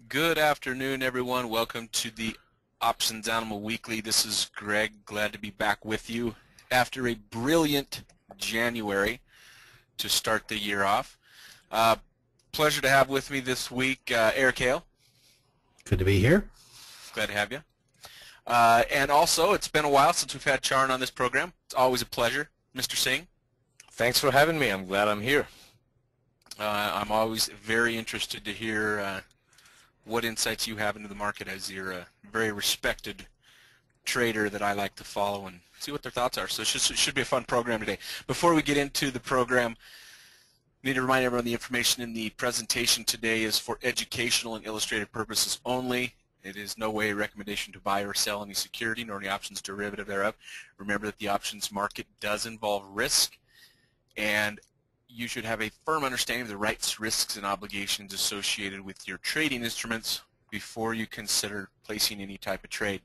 Good afternoon, everyone. Welcome to the Options Animal Weekly. This is Greg. Glad to be back with you after a brilliant January to start the year off. Pleasure to have with me this week Eric Hale. Good to be here. Glad to have you. And also, it's been a while since we've had Charn on this program. It's always a pleasure. Mr. Singh. Thanks for having me. I'm glad I'm here. I'm always very interested to hear what insights you have into the market, as you're a very respected trader that I like to follow and see what their thoughts are. So it should be a fun program today. Before we get into the program, I need to remind everyone the information in the presentation today is for educational and illustrative purposes only. It is no way a recommendation to buy or sell any security nor any options derivative thereof. Remember that the options market does involve risk, and you should have a firm understanding of the rights, risks, and obligations associated with your trading instruments before you consider placing any type of trade.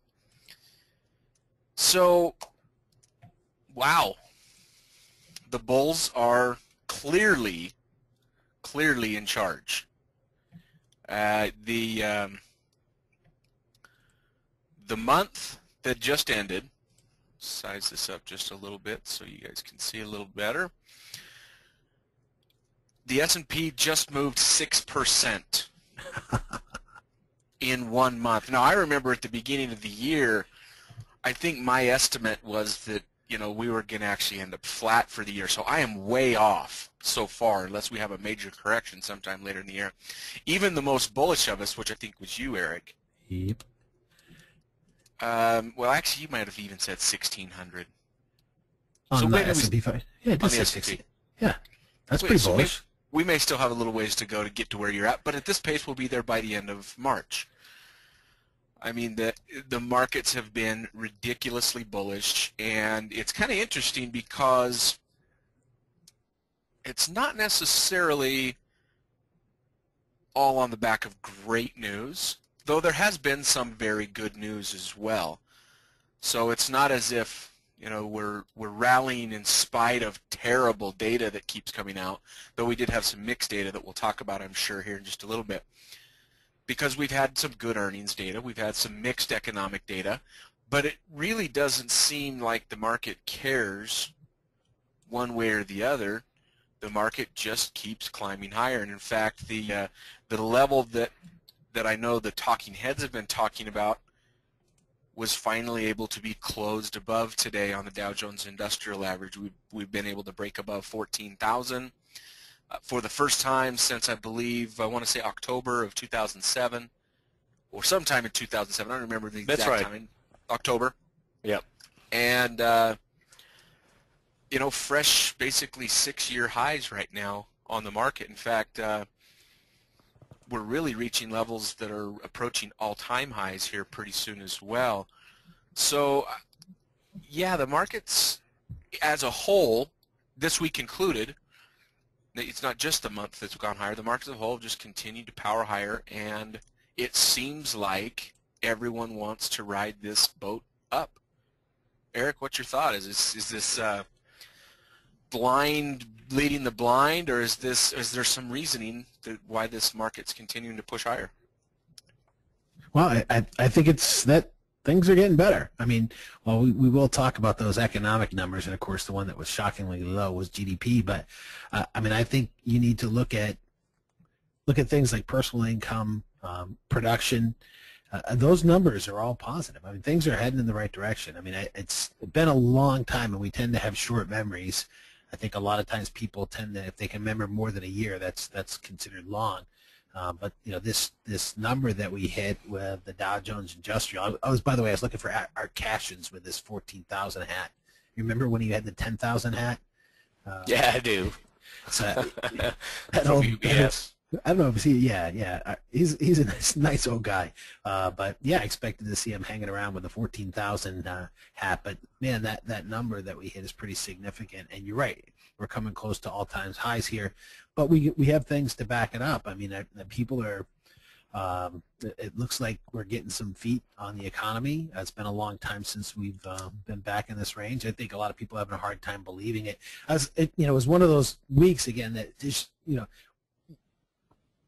So, wow, the bulls are clearly in charge. The month that just ended, size this up just a little bit so you guys can see a little better. The S&P just moved 6% in 1 month. Now, I remember at the beginning of the year, I think my estimate was that, we were going to actually end up flat for the year. So I am way off so far, unless we have a major correction sometime later in the year. Even the most bullish of us, which I think was you, Eric. Yep. Well, actually, you might have even said 1,600. On the S&P 5. Yeah, it did say 60. Yeah, that's pretty bullish. We may still have a little ways to go to get to where you're at, but at this pace we'll be there by the end of March. I mean, the markets have been ridiculously bullish, and it's kind of interesting because it's not necessarily all on the back of great news, though there has been some very good news as well. So it's not as if we're rallying in spite of terrible data that keeps coming out, though we did have some mixed data that we'll talk about, I'm sure, here in just a little bit. Because we've had some good earnings data, we've had some mixed economic data, but it really doesn't seem like the market cares one way or the other. The market just keeps climbing higher, and in fact, the level that I know the talking heads have been talking about was finally able to be closed above today on the Dow Jones Industrial Average. We've been able to break above 14,000 for the first time since, I believe, I want to say October of 2007, or sometime in 2007. I don't remember the exact time. October. Yep. And fresh, basically 6-year highs right now on the market. In fact, we're really reaching levels that are approaching all-time highs here pretty soon as well. So, yeah, the markets as a whole, this week included, it's not just the month that's gone higher. The markets as a whole have just continued to power higher, and it seems like everyone wants to ride this boat up. Eric, what's your thought? Is this blind leading the blind, or is there some reasoning that why this market's continuing to push higher? Well, I think it's that things are getting better. I mean, well, we will talk about those economic numbers, and of course the one that was shockingly low was GDP, but I mean, I think you need to look at things like personal income, production. Those numbers are all positive. I mean, things are heading in the right direction. I mean, it's been a long time, and we tend to have short memories. I think a lot of times people tend to, if they can remember more than a year, that's considered long. But this number that we hit with the Dow Jones Industrial, by the way, I was looking for our Cashions with this 14,000 hat. You remember when he had the 10,000 hat? Yeah, I do. So yes. I don't know if he's a nice old guy, but yeah, I expected to see him hanging around with the 14,000 hat. But man, that number that we hit is pretty significant. And you're right, we're coming close to all-time highs here, but we have things to back it up. I mean, people are. It looks like we're getting some feet on the economy. It's been a long time since we've been back in this range. I think a lot of people are having a hard time believing it. It was one of those weeks again that just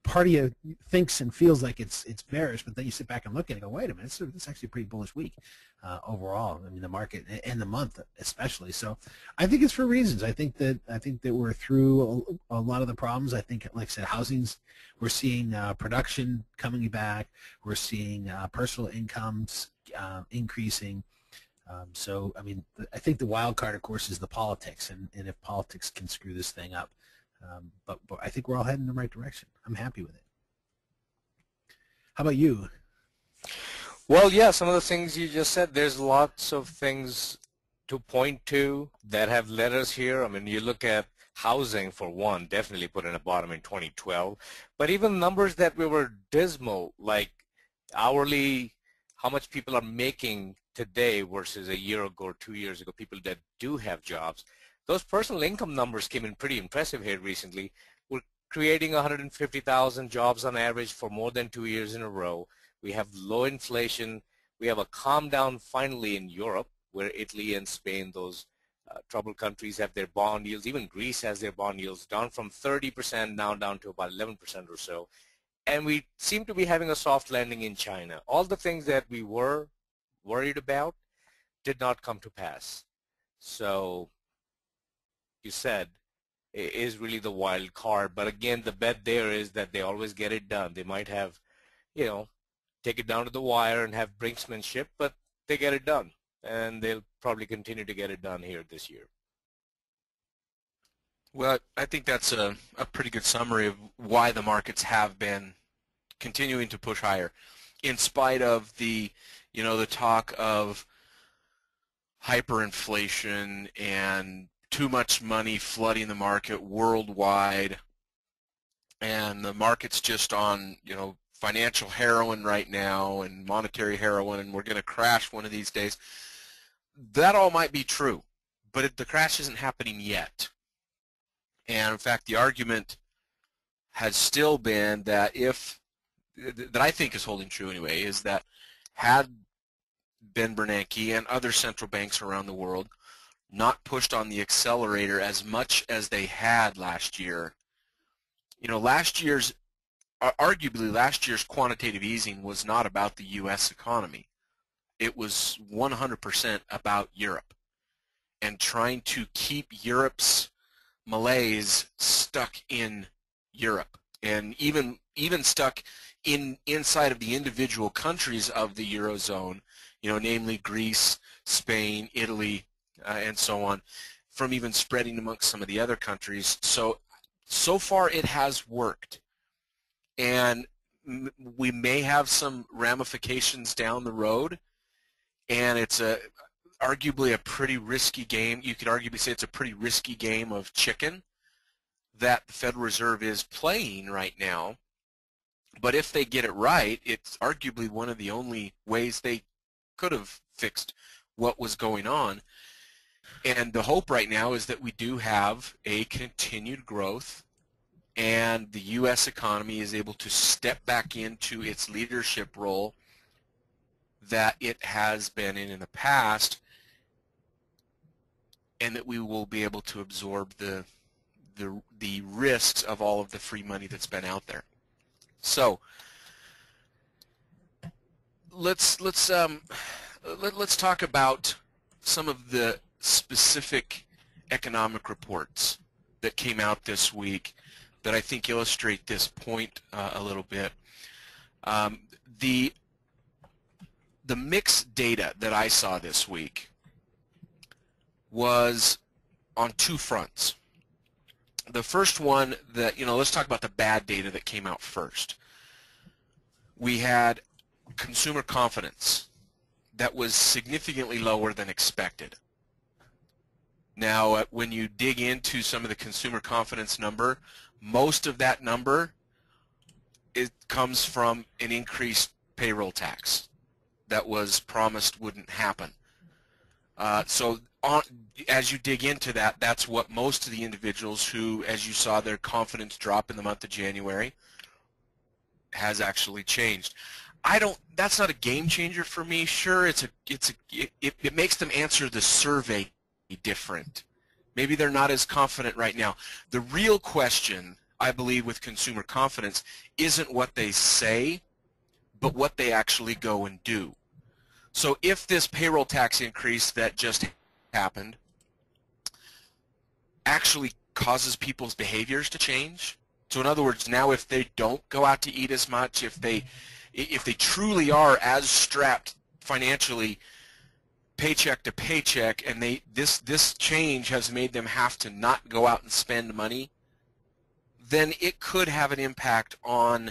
part of you thinks and feels like it's bearish, but then you sit back and look at it and go, wait a minute, it's actually a pretty bullish week overall. I mean, the market and the month especially. So I think it's for reasons. I think that we're through a lot of the problems. I think, like I said, we're seeing production coming back. We're seeing personal incomes increasing. So, I mean, I think the wild card, of course, is the politics, and if politics can screw this thing up. But I think we're all heading in the right direction. I'm happy with it. How about you? Well, yeah, some of the things you just said, there's lots of things to point to that have led us here. I mean, you look at housing, for one, definitely put in a bottom in 2012. But even numbers that we were dismal, like hourly, how much people are making today versus a year ago or 2 years ago, people that do have jobs. Those personal income numbers came in pretty impressive here recently. We're creating 150,000 jobs on average for more than 2 years in a row. We have low inflation. We have a calm down finally in Europe, where Italy and Spain, those troubled countries, have their bond yields. Even Greece has their bond yields down from 30% now down to about 11% or so. And we seem to be having a soft landing in China. All the things that we were worried about did not come to pass. So you said it is really the wild card, but again, the bet there is that they always get it done. They might have, take it down to the wire and have brinksmanship, but they get it done, and they'll probably continue to get it done here this year. Well, I think that's a pretty good summary of why the markets have been continuing to push higher, in spite of the talk of hyperinflation and too much money flooding the market worldwide, and the market's just on financial heroin right now and monetary heroin, and we're going to crash one of these days. That all might be true, but the crash isn't happening yet. And in fact, the argument has still been that that I think is holding true anyway, is that had Ben Bernanke and other central banks around the world not pushed on the accelerator as much as they had last year, arguably last year's quantitative easing was not about the U.S. economy. It was 100% about Europe and trying to keep Europe's malaise stuck in Europe, and even stuck inside of the individual countries of the Eurozone, namely Greece, Spain, Italy, and so on, from even spreading amongst some of the other countries. So far it has worked, and we may have some ramifications down the road, and it's arguably a pretty risky game. You could arguably say it's a pretty risky game of chicken that the Federal Reserve is playing right now. But if they get it right, it's arguably one of the only ways they could have fixed what was going on. And the hope right now is that we do have a continued growth, and the U.S. economy is able to step back into its leadership role that it has been in the past, and that we will be able to absorb the risks of all of the free money that's been out there. So let's talk about some of the specific economic reports that came out this week that I think illustrate this point a little bit. The mixed data that I saw this week was on two fronts. The first one that, let's talk about the bad data that came out first. We had consumer confidence that was significantly lower than expected. Now, when you dig into some of the consumer confidence number, most of that number comes from an increased payroll tax that was promised wouldn't happen. As you dig into that, that's what most of the individuals who, as you saw, their confidence drop in the month of January, has actually changed. That's not a game changer for me. Sure, it makes them answer the survey different. Maybe they're not as confident right now. The real question I believe, with consumer confidence isn't what they say, but what they actually go and do. So if this payroll tax increase that just happened actually causes people's behaviors to change, so in other words, now if they don't go out to eat as much, if they truly are as strapped financially paycheck to paycheck, and this change has made them have to not go out and spend money, then it could have an impact on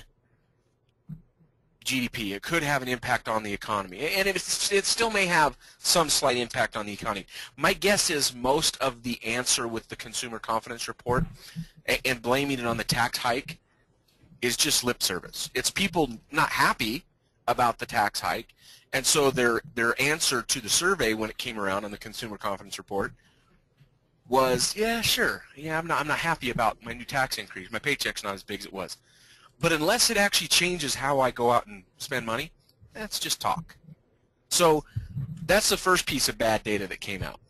GDP. It could have an impact on the economy, and it still may have some slight impact on the economy. My guess is most of the answer with the consumer confidence report and blaming it on the tax hike is just lip service. It's people not happy about the tax hike, and so their answer to the survey when it came around on the consumer confidence report was, yeah, sure, yeah, I'm not happy about my new tax increase. My paycheck's not as big as it was. But unless it actually changes how I go out and spend money, that's just talk. So that's the first piece of bad data that came out.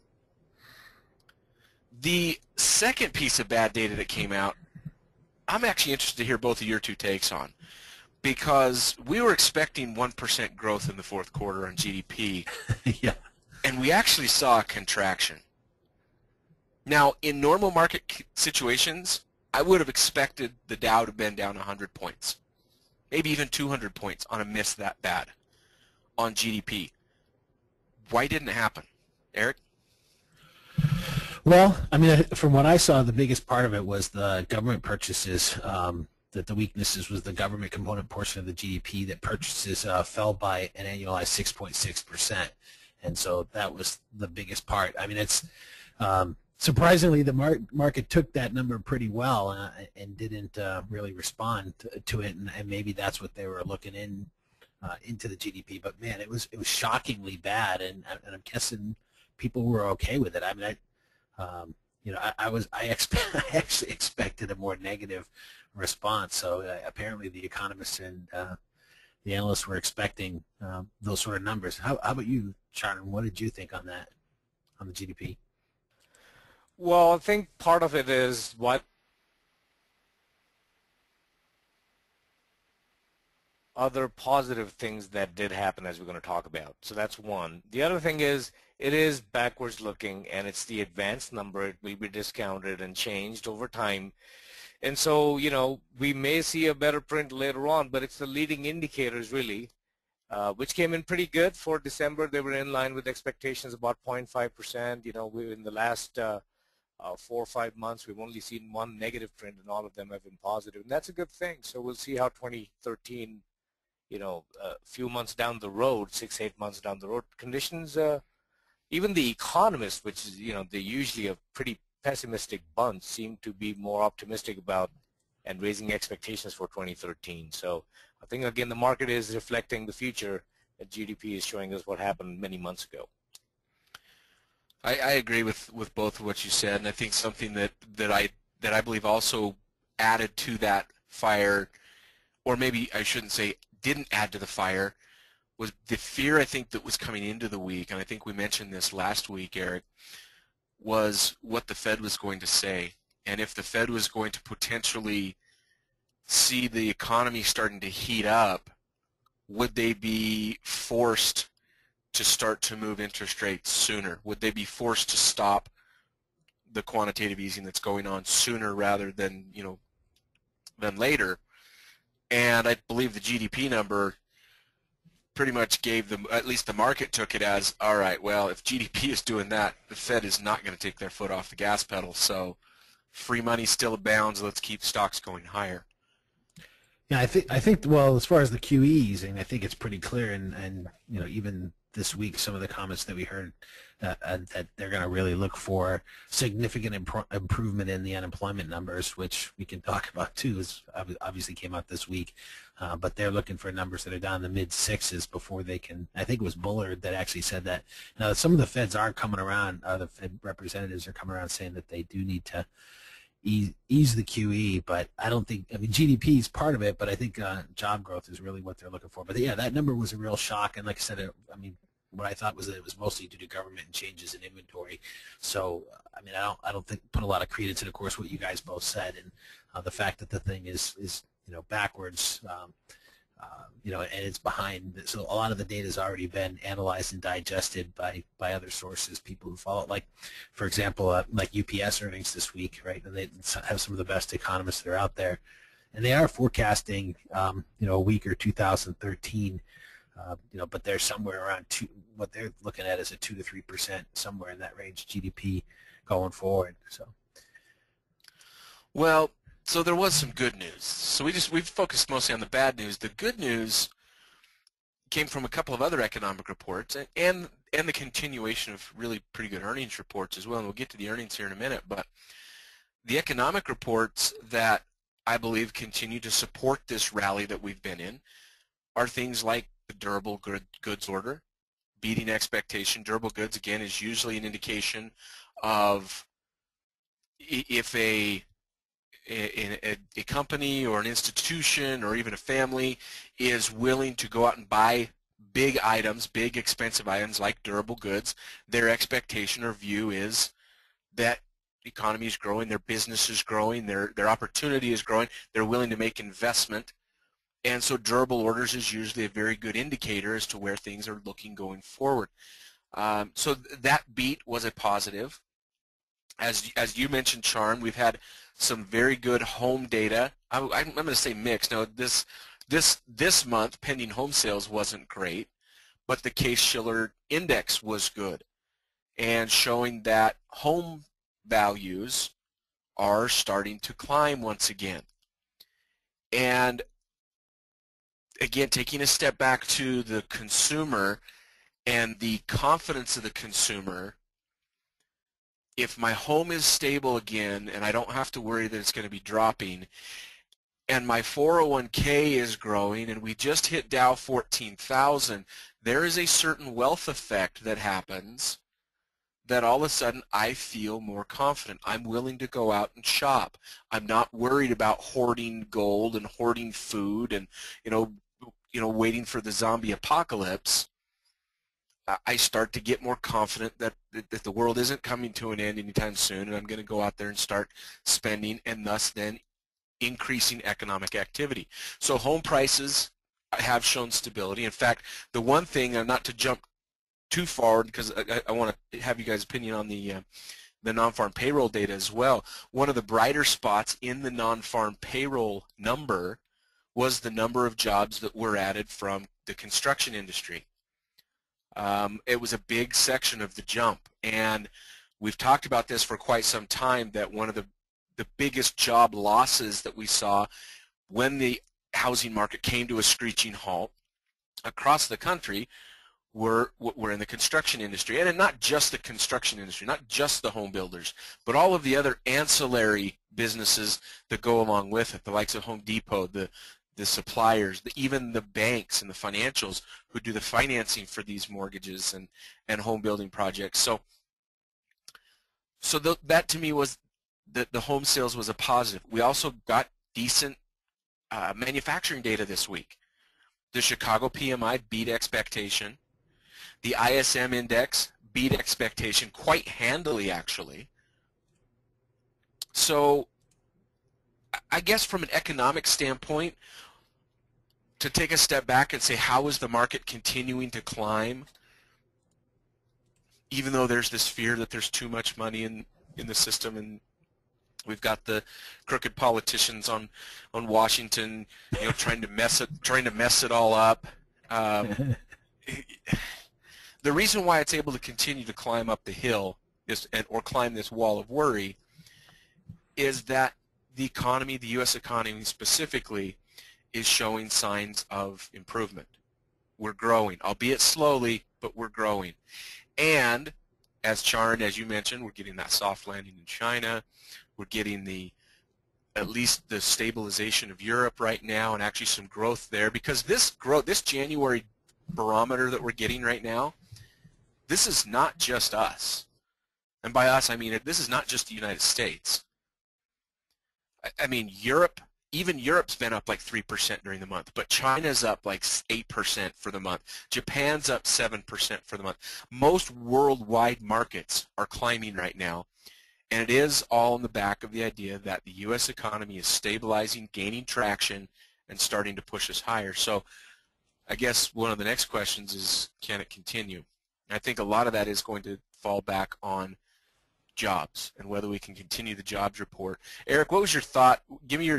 The second piece of bad data that came out, I'm actually interested to hear both of your two takes on, because we were expecting 1% growth in the fourth quarter on GDP, Yeah. and we actually saw a contraction. Now, in normal market situations, I would have expected the Dow to have been down 100 points, maybe even 200 points on a miss that bad on GDP. Why didn't it happen? Eric? Well, I mean, from what I saw, the biggest part of it was the government purchases. That the weaknesses was the government component portion of the GDP, that purchases fell by an annualized 6.6%, and so that was the biggest part. I mean, it's surprisingly the market took that number pretty well and didn't really respond to it, and maybe that's what they were looking into the GDP. But man, it was shockingly bad, and I'm guessing people were okay with it. I mean, I actually expected a more negative response. So apparently the economists and the analysts were expecting those sort of numbers. How about you, Charlton? What did you think on that, on the GDP? Well, I think part of it is what other positive things that did happen, as we're going to talk about. So that's one. The other thing is it is backwards looking, and it's the advanced number. It will be discounted and changed over time. And so, we may see a better print later on, but it's the leading indicators really, which came in pretty good for December. They were in line with expectations, about 0.5%. We in the last 4 or 5 months, we've only seen one negative print, and all of them have been positive, and that's a good thing. So we'll see how 2013, a few months down the road, 6-8 months down the road, conditions. Even the economists, which is they usually a pretty pessimistic bunch, seem to be more optimistic about and raising expectations for 2013. So I think again the market is reflecting the future. That GDP is showing us what happened many months ago. I agree with both of what you said, and I think something that I believe also added to that fire, or maybe I shouldn't say didn't add to the fire, was the fear I think that was coming into the week, and I think we mentioned this last week, Eric, was what the Fed was going to say, and if the Fed was going to potentially see the economy starting to heat up, would they be forced to start to move interest rates sooner? Would they be forced to stop the quantitative easing that's going on sooner rather than than later? And I believe the GDP number pretty much gave them, at least the market took it as, all right, well, if GDP is doing that, the Fed is not going to take their foot off the gas pedal. So free money still abounds. Let's keep stocks going higher. Yeah, I think well, as far as the QE easing, I think it's pretty clear, and even this week, some of the comments that we heard that they're going to really look for significant improvement in the unemployment numbers, which we can talk about too, is obviously came out this week. But they're looking for numbers that are down in the mid-6s before they can. I think it was Bullard that actually said that. Now, some of the Feds are coming around. The Fed representatives are coming around saying that they do need to ease the QE, but I don't think. I mean, GDP is part of it, but I think job growth is really what they're looking for. But yeah, that number was a real shock, and like I said, what I thought was that it was mostly due to government and changes in inventory. So, I mean, I don't think put a lot of credence in, of course, what you guys both said, and the fact that the thing is backwards. And it's behind. So a lot of the data has already been analyzed and digested by other sources, people who follow it. Like, for example, like UPS earnings this week, right? And they have some of the best economists that are out there, and they are forecasting, a week or 2013. But they're somewhere around what they're looking at is a 2 to 3%, somewhere in that range, GDP going forward. So, well, so there was some good news. So we've focused mostly on the bad news. The good news came from a couple of other economic reports and the continuation of really pretty good earnings reports as well. And we'll get to the earnings here in a minute. But the economic reports that I believe continue to support this rally that we've been in are things like the durable goods order, beating expectation. Durable goods, again, is usually an indication of if a company or an institution or even a family is willing to go out and buy big items, big expensive items like durable goods, their expectation or view is that the economy is growing, their business is growing, their opportunity is growing, they're willing to make investment. And so durable orders is usually a very good indicator as to where things are looking going forward. So that beat was a positive. As you mentioned, Charm, we've had some very good home data. I'm going to say mixed. Now, this month, pending home sales wasn't great, but the Case-Shiller index was good, and showing that home values are starting to climb once again. And again, taking a step back to the consumer and the confidence of the consumer, if my home is stable again and I don't have to worry that it's going to be dropping, and my 401k is growing and we just hit Dow 14,000, there is a certain wealth effect that happens that all of a sudden I feel more confident. I'm willing to go out and shop. I'm not worried about hoarding gold and hoarding food and waiting for the zombie apocalypse. I start to get more confident that the world isn't coming to an end anytime soon, and I'm going to go out there and start spending, and thus then increasing economic activity. So home prices have shown stability. In fact, the one thing, not to jump too forward because I want to have you guys' opinion on the non-farm payroll data as well. One of the brighter spots in the non-farm payroll number was the number of jobs that were added from the construction industry. It was a big section of the jump, and we've talked about this for quite some time, that one of the biggest job losses that we saw when the housing market came to a screeching halt across the country were in the construction industry, and not just the construction industry, not just the home builders, but all of the other ancillary businesses that go along with it, the likes of Home Depot, the suppliers, even the banks and the financials who do the financing for these mortgages and home building projects. So that to me was the home sales was a positive. We also got decent manufacturing data this week. The Chicago PMI beat expectation. The ISM index beat expectation quite handily, actually. So I guess from an economic standpoint, to take a step back and say, how is the market continuing to climb, even though there's this fear that there's too much money in the system, and we've got the crooked politicians on Washington, trying to mess it all up. The reason why it's able to continue to climb up the hill or climb this wall of worry is that the economy, the U.S. economy specifically, is showing signs of improvement. We're growing, albeit slowly, but we're growing. And as Charan, as you mentioned, we're getting that soft landing in China. We're getting at least the stabilization of Europe right now, and actually some growth there, because this January barometer that we're getting right now, this is not just us. And by us, I mean this is not just the United States. I mean Europe Even Europe's been up like 3% during the month, but China's up like 8% for the month. Japan's up 7% for the month. Most worldwide markets are climbing right now, and it is all in the back of the idea that the U.S. economy is stabilizing, gaining traction, and starting to push us higher. So I guess one of the next questions is, can it continue? I think a lot of that is going to fall back on jobs and whether we can continue the jobs report. Eric, what was your thought? Give me your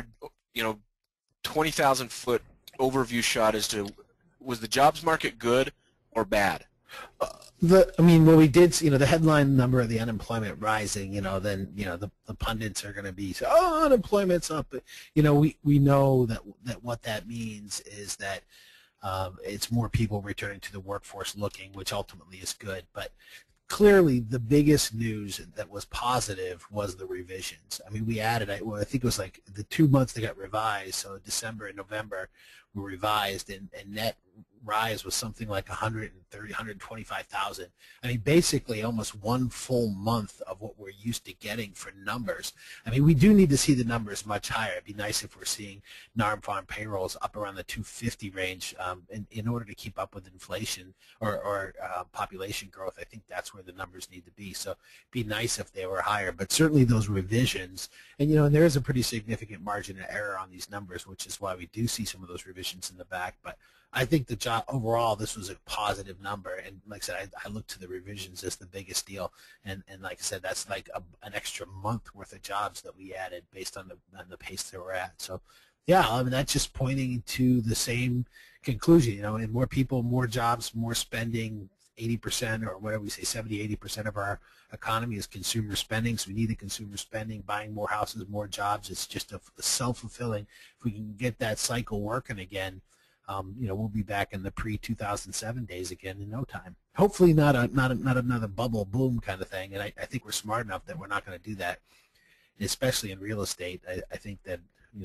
20,000-foot overview shot as to, was the jobs market good or bad? When we did, the headline number of the unemployment rising, then the pundits are going to be, oh, unemployment's up. We know that what that means is that it's more people returning to the workforce looking, which ultimately is good. But clearly, the biggest news that was positive was the revisions. I mean, we added, I think it was like the 2 months they got revised, so December and November were revised, and net rise was something like 130, 125,000. I mean, basically almost one full month of what we're used to getting for numbers. I mean, we do need to see the numbers much higher. It'd be nice if we're seeing non-farm payrolls up around the 250 range in order to keep up with inflation or population growth. I think that's where the numbers need to be. So it'd be nice if they were higher. But certainly those revisions, and and there is a pretty significant margin of error on these numbers, which is why we do see some of those revisions in the back. But I think the job overall, this was a positive number, and like I said, I look to the revisions as the biggest deal, and like I said, that's like an extra month worth of jobs that we added based on the pace that we're at. So, yeah, I mean that's just pointing to the same conclusion, and more people, more jobs, more spending. 80% or whatever we say, 70-80% of our economy is consumer spending, so we need the consumer spending, buying more houses, more jobs. It's just a self-fulfilling. If we can get that cycle working again, we'll be back in the pre-2007 days again in no time. Hopefully not another bubble boom kind of thing, and I think we're smart enough that we're not going to do that, especially in real estate. I think that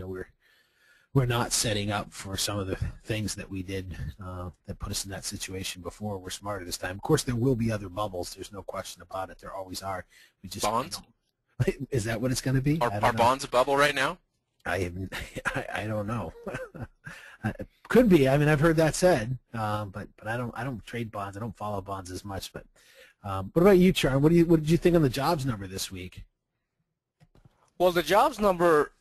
we're not setting up for some of the things that we did that put us in that situation before. We're smarter this time. Of course, there will be other bubbles. There's no question about it. There always are. We just bonds? Is that what it's going to be? Are bonds a bubble right now? I don't know. Could be. I mean, I've heard that said, but I don't trade bonds. I don't follow bonds as much. But what about you, Charm? What did you think on the jobs number this week? Well, the jobs number,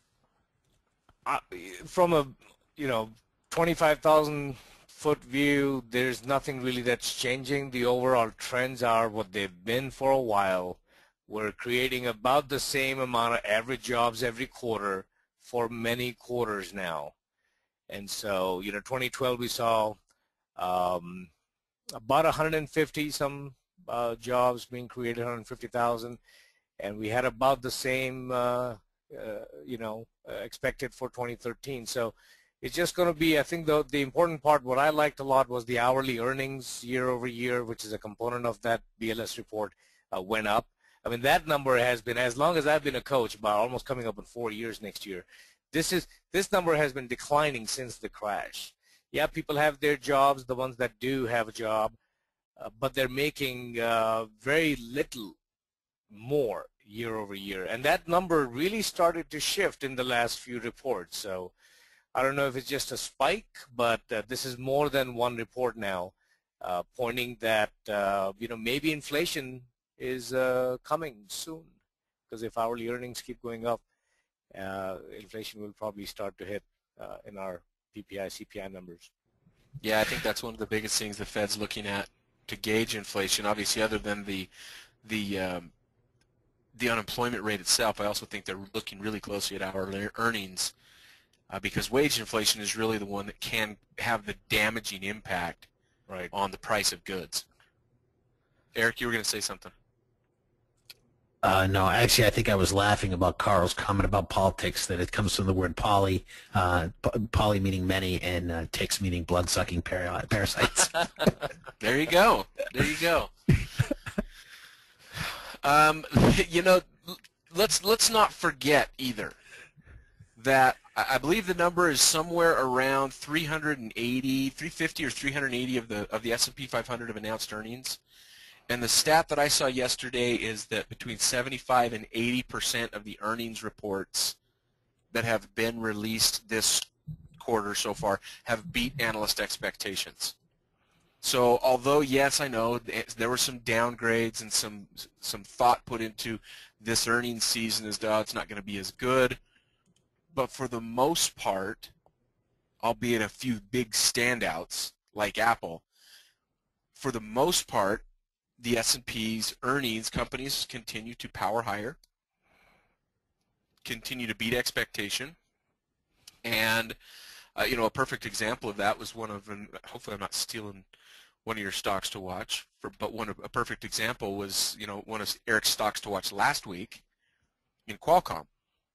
from a 25,000 foot view, there's nothing really that's changing. The overall trends are what they've been for a while. We're creating about the same amount of average jobs every quarter for many quarters now. And so, 2012 we saw about 150 some jobs being created, 150,000, and we had about the same expected for 2013. So it's just going to be, I think the important part, what I liked a lot was the hourly earnings year over year, which is a component of that BLS report, went up. I mean, that number has been, as long as I've been a coach, about almost coming up in 4 years next year, this number has been declining since the crash. Yeah, people have their jobs, the ones that do have a job, but they're making very little more year over year, and that number really started to shift in the last few reports. So I don't know if it's just a spike, but this is more than one report now pointing that maybe inflation is coming soon, because if hourly earnings keep going up, inflation will probably start to hit in our PPI, CPI numbers. Yeah, I think that's one of the biggest things the Fed's looking at to gauge inflation. Obviously, other than the unemployment rate itself, I also think they're looking really closely at hourly earnings because wage inflation is really the one that can have the damaging impact on the price of goods. Eric, you were going to say something. No, actually, I think I was laughing about Carl's comment about politics, that it comes from the word poly, poly meaning many, and ticks meaning blood-sucking parasites. There you go. There you go. Let's not forget either that I believe the number is somewhere around 350 or 380 of the S&P 500 of announced earnings. And the stat that I saw yesterday is that between 75 and 80% of the earnings reports that have been released this quarter so far have beat analyst expectations. So although, yes, I know there were some downgrades and some thought put into this earnings season as to it's not going to be as good, but for the most part, albeit a few big standouts like Apple, for the most part, the S&P's earnings companies continue to power higher, continue to beat expectation, and a perfect example of that was hopefully I'm not stealing one of your stocks to watch, but a perfect example was, one of Eric's stocks to watch last week in Qualcomm.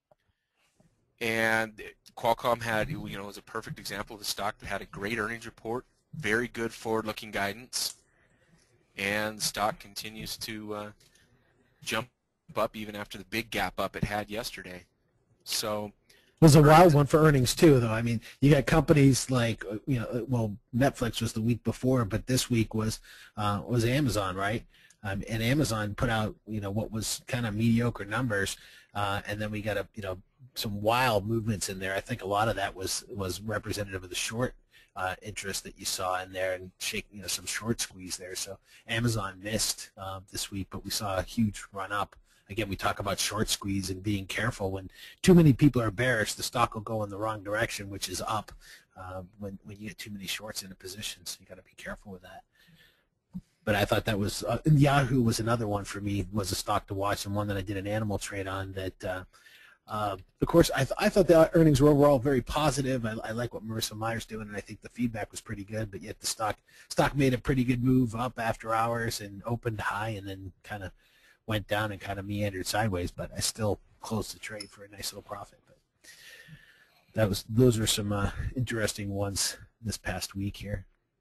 And Qualcomm had, was a perfect example of a stock that had a great earnings report, very good forward-looking guidance, and the stock continues to jump up even after the big gap up it had yesterday. So it was a wild one for earnings too, though. I mean, you got companies like, Netflix was the week before, but this week was Amazon, right? And Amazon put out, what was kind of mediocre numbers, and then we got some wild movements in there. I think a lot of that was representative of the short interest that you saw in there and shaking, some short squeeze there. So Amazon missed this week, but we saw a huge run up. Again, we talk about short squeeze and being careful. When too many people are bearish, the stock will go in the wrong direction, which is up when you get too many shorts in a position. So you got to be careful with that. But I thought that was Yahoo was another one for me, was a stock to watch, and one that I did an animal trade on. That of course I thought the earnings were overall very positive. I like what Marissa Meyer's doing, and I think the feedback was pretty good. But yet the stock made a pretty good move up after hours and opened high, and then kind of went down and kind of meandered sideways, but I still closed the trade for a nice little profit. But those are some interesting ones this past week here.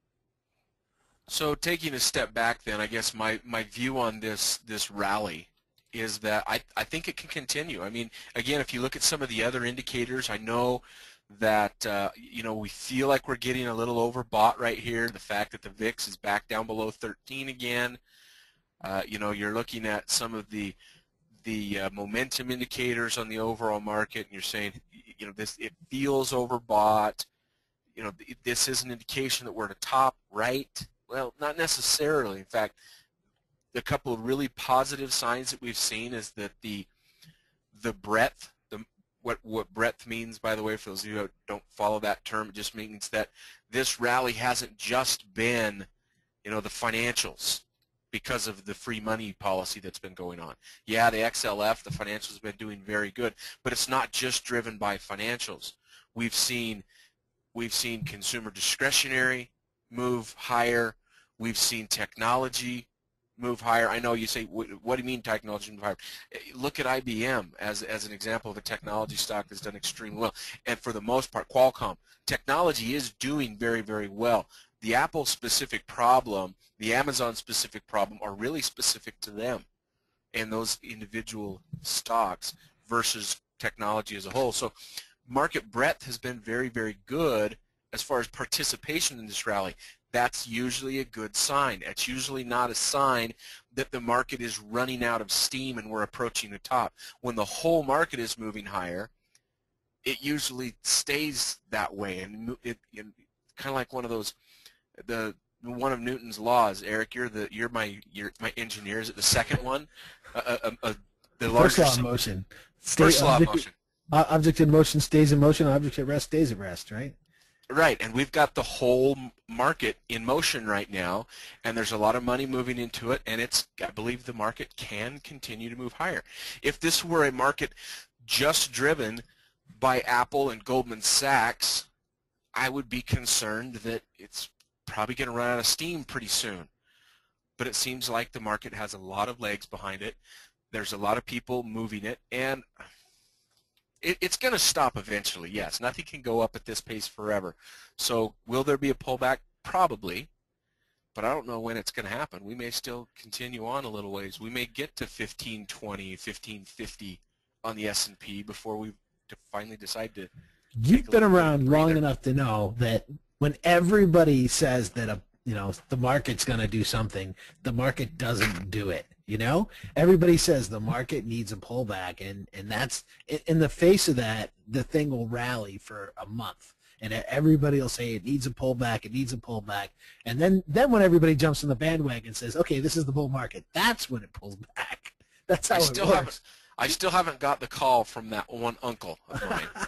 So taking a step back then, I guess my view on this rally is that I think it can continue. I mean, again, if you look at some of the other indicators, I know that we feel like we're getting a little overbought right here. The fact that the VIX is back down below 13 again. You're looking at some of the momentum indicators on the overall market, and you're saying, it feels overbought. This is an indication that we're at a top, right? Well, not necessarily. In fact, a couple of really positive signs that we've seen is that the breadth, what breadth means, by the way, for those of you who don't follow that term, it just means that this rally hasn't just been, the financials, because of the free money policy that's been going on. Yeah, the XLF, the financials have been doing very good, but it's not just driven by financials. We've seen consumer discretionary move higher. We've seen technology move higher. I know you say, what do you mean technology move higher? Look at IBM as an example of a technology stock that's done extremely well. And for the most part, Qualcomm, technology is doing very, very well. The Apple-specific problem, the Amazon-specific problem are really specific to them and those individual stocks versus technology as a whole. So market breadth has been very, very good as far as participation in this rally. That's usually a good sign. It's usually not a sign that the market is running out of steam and we're approaching the top. When the whole market is moving higher, it usually stays that way, and kind of like one of those, one of Newton's laws. Eric, you're my engineer. Is it the second one? The first law of motion. First law of motion. Object in motion stays in motion. Object at rest stays at rest. Right. Right, and we've got the whole market in motion right now, and there's a lot of money moving into it, and I believe the market can continue to move higher. If this were a market just driven by Apple and Goldman Sachs, I would be concerned that it's probably going to run out of steam pretty soon. But it seems like the market has a lot of legs behind it. There's a lot of people moving it, and it's going to stop eventually, yes. Nothing can go up at this pace forever. So will there be a pullback? Probably, but I don't know when it's going to happen. We may still continue on a little ways. We may get to 1520, 1550 on the S&P before we finally decide to. You've been around long enough to know that when everybody says that the market's going to do something, the market doesn't do it. Everybody says the market needs a pullback, and that's in the face of that. the thing will rally for a month. And everybody will say it needs a pullback, it needs a pullback. And then when everybody jumps on the bandwagon and says, okay, this is the bull market, that's when it pulls back. That's how it works. I still haven't got the call from that one uncle of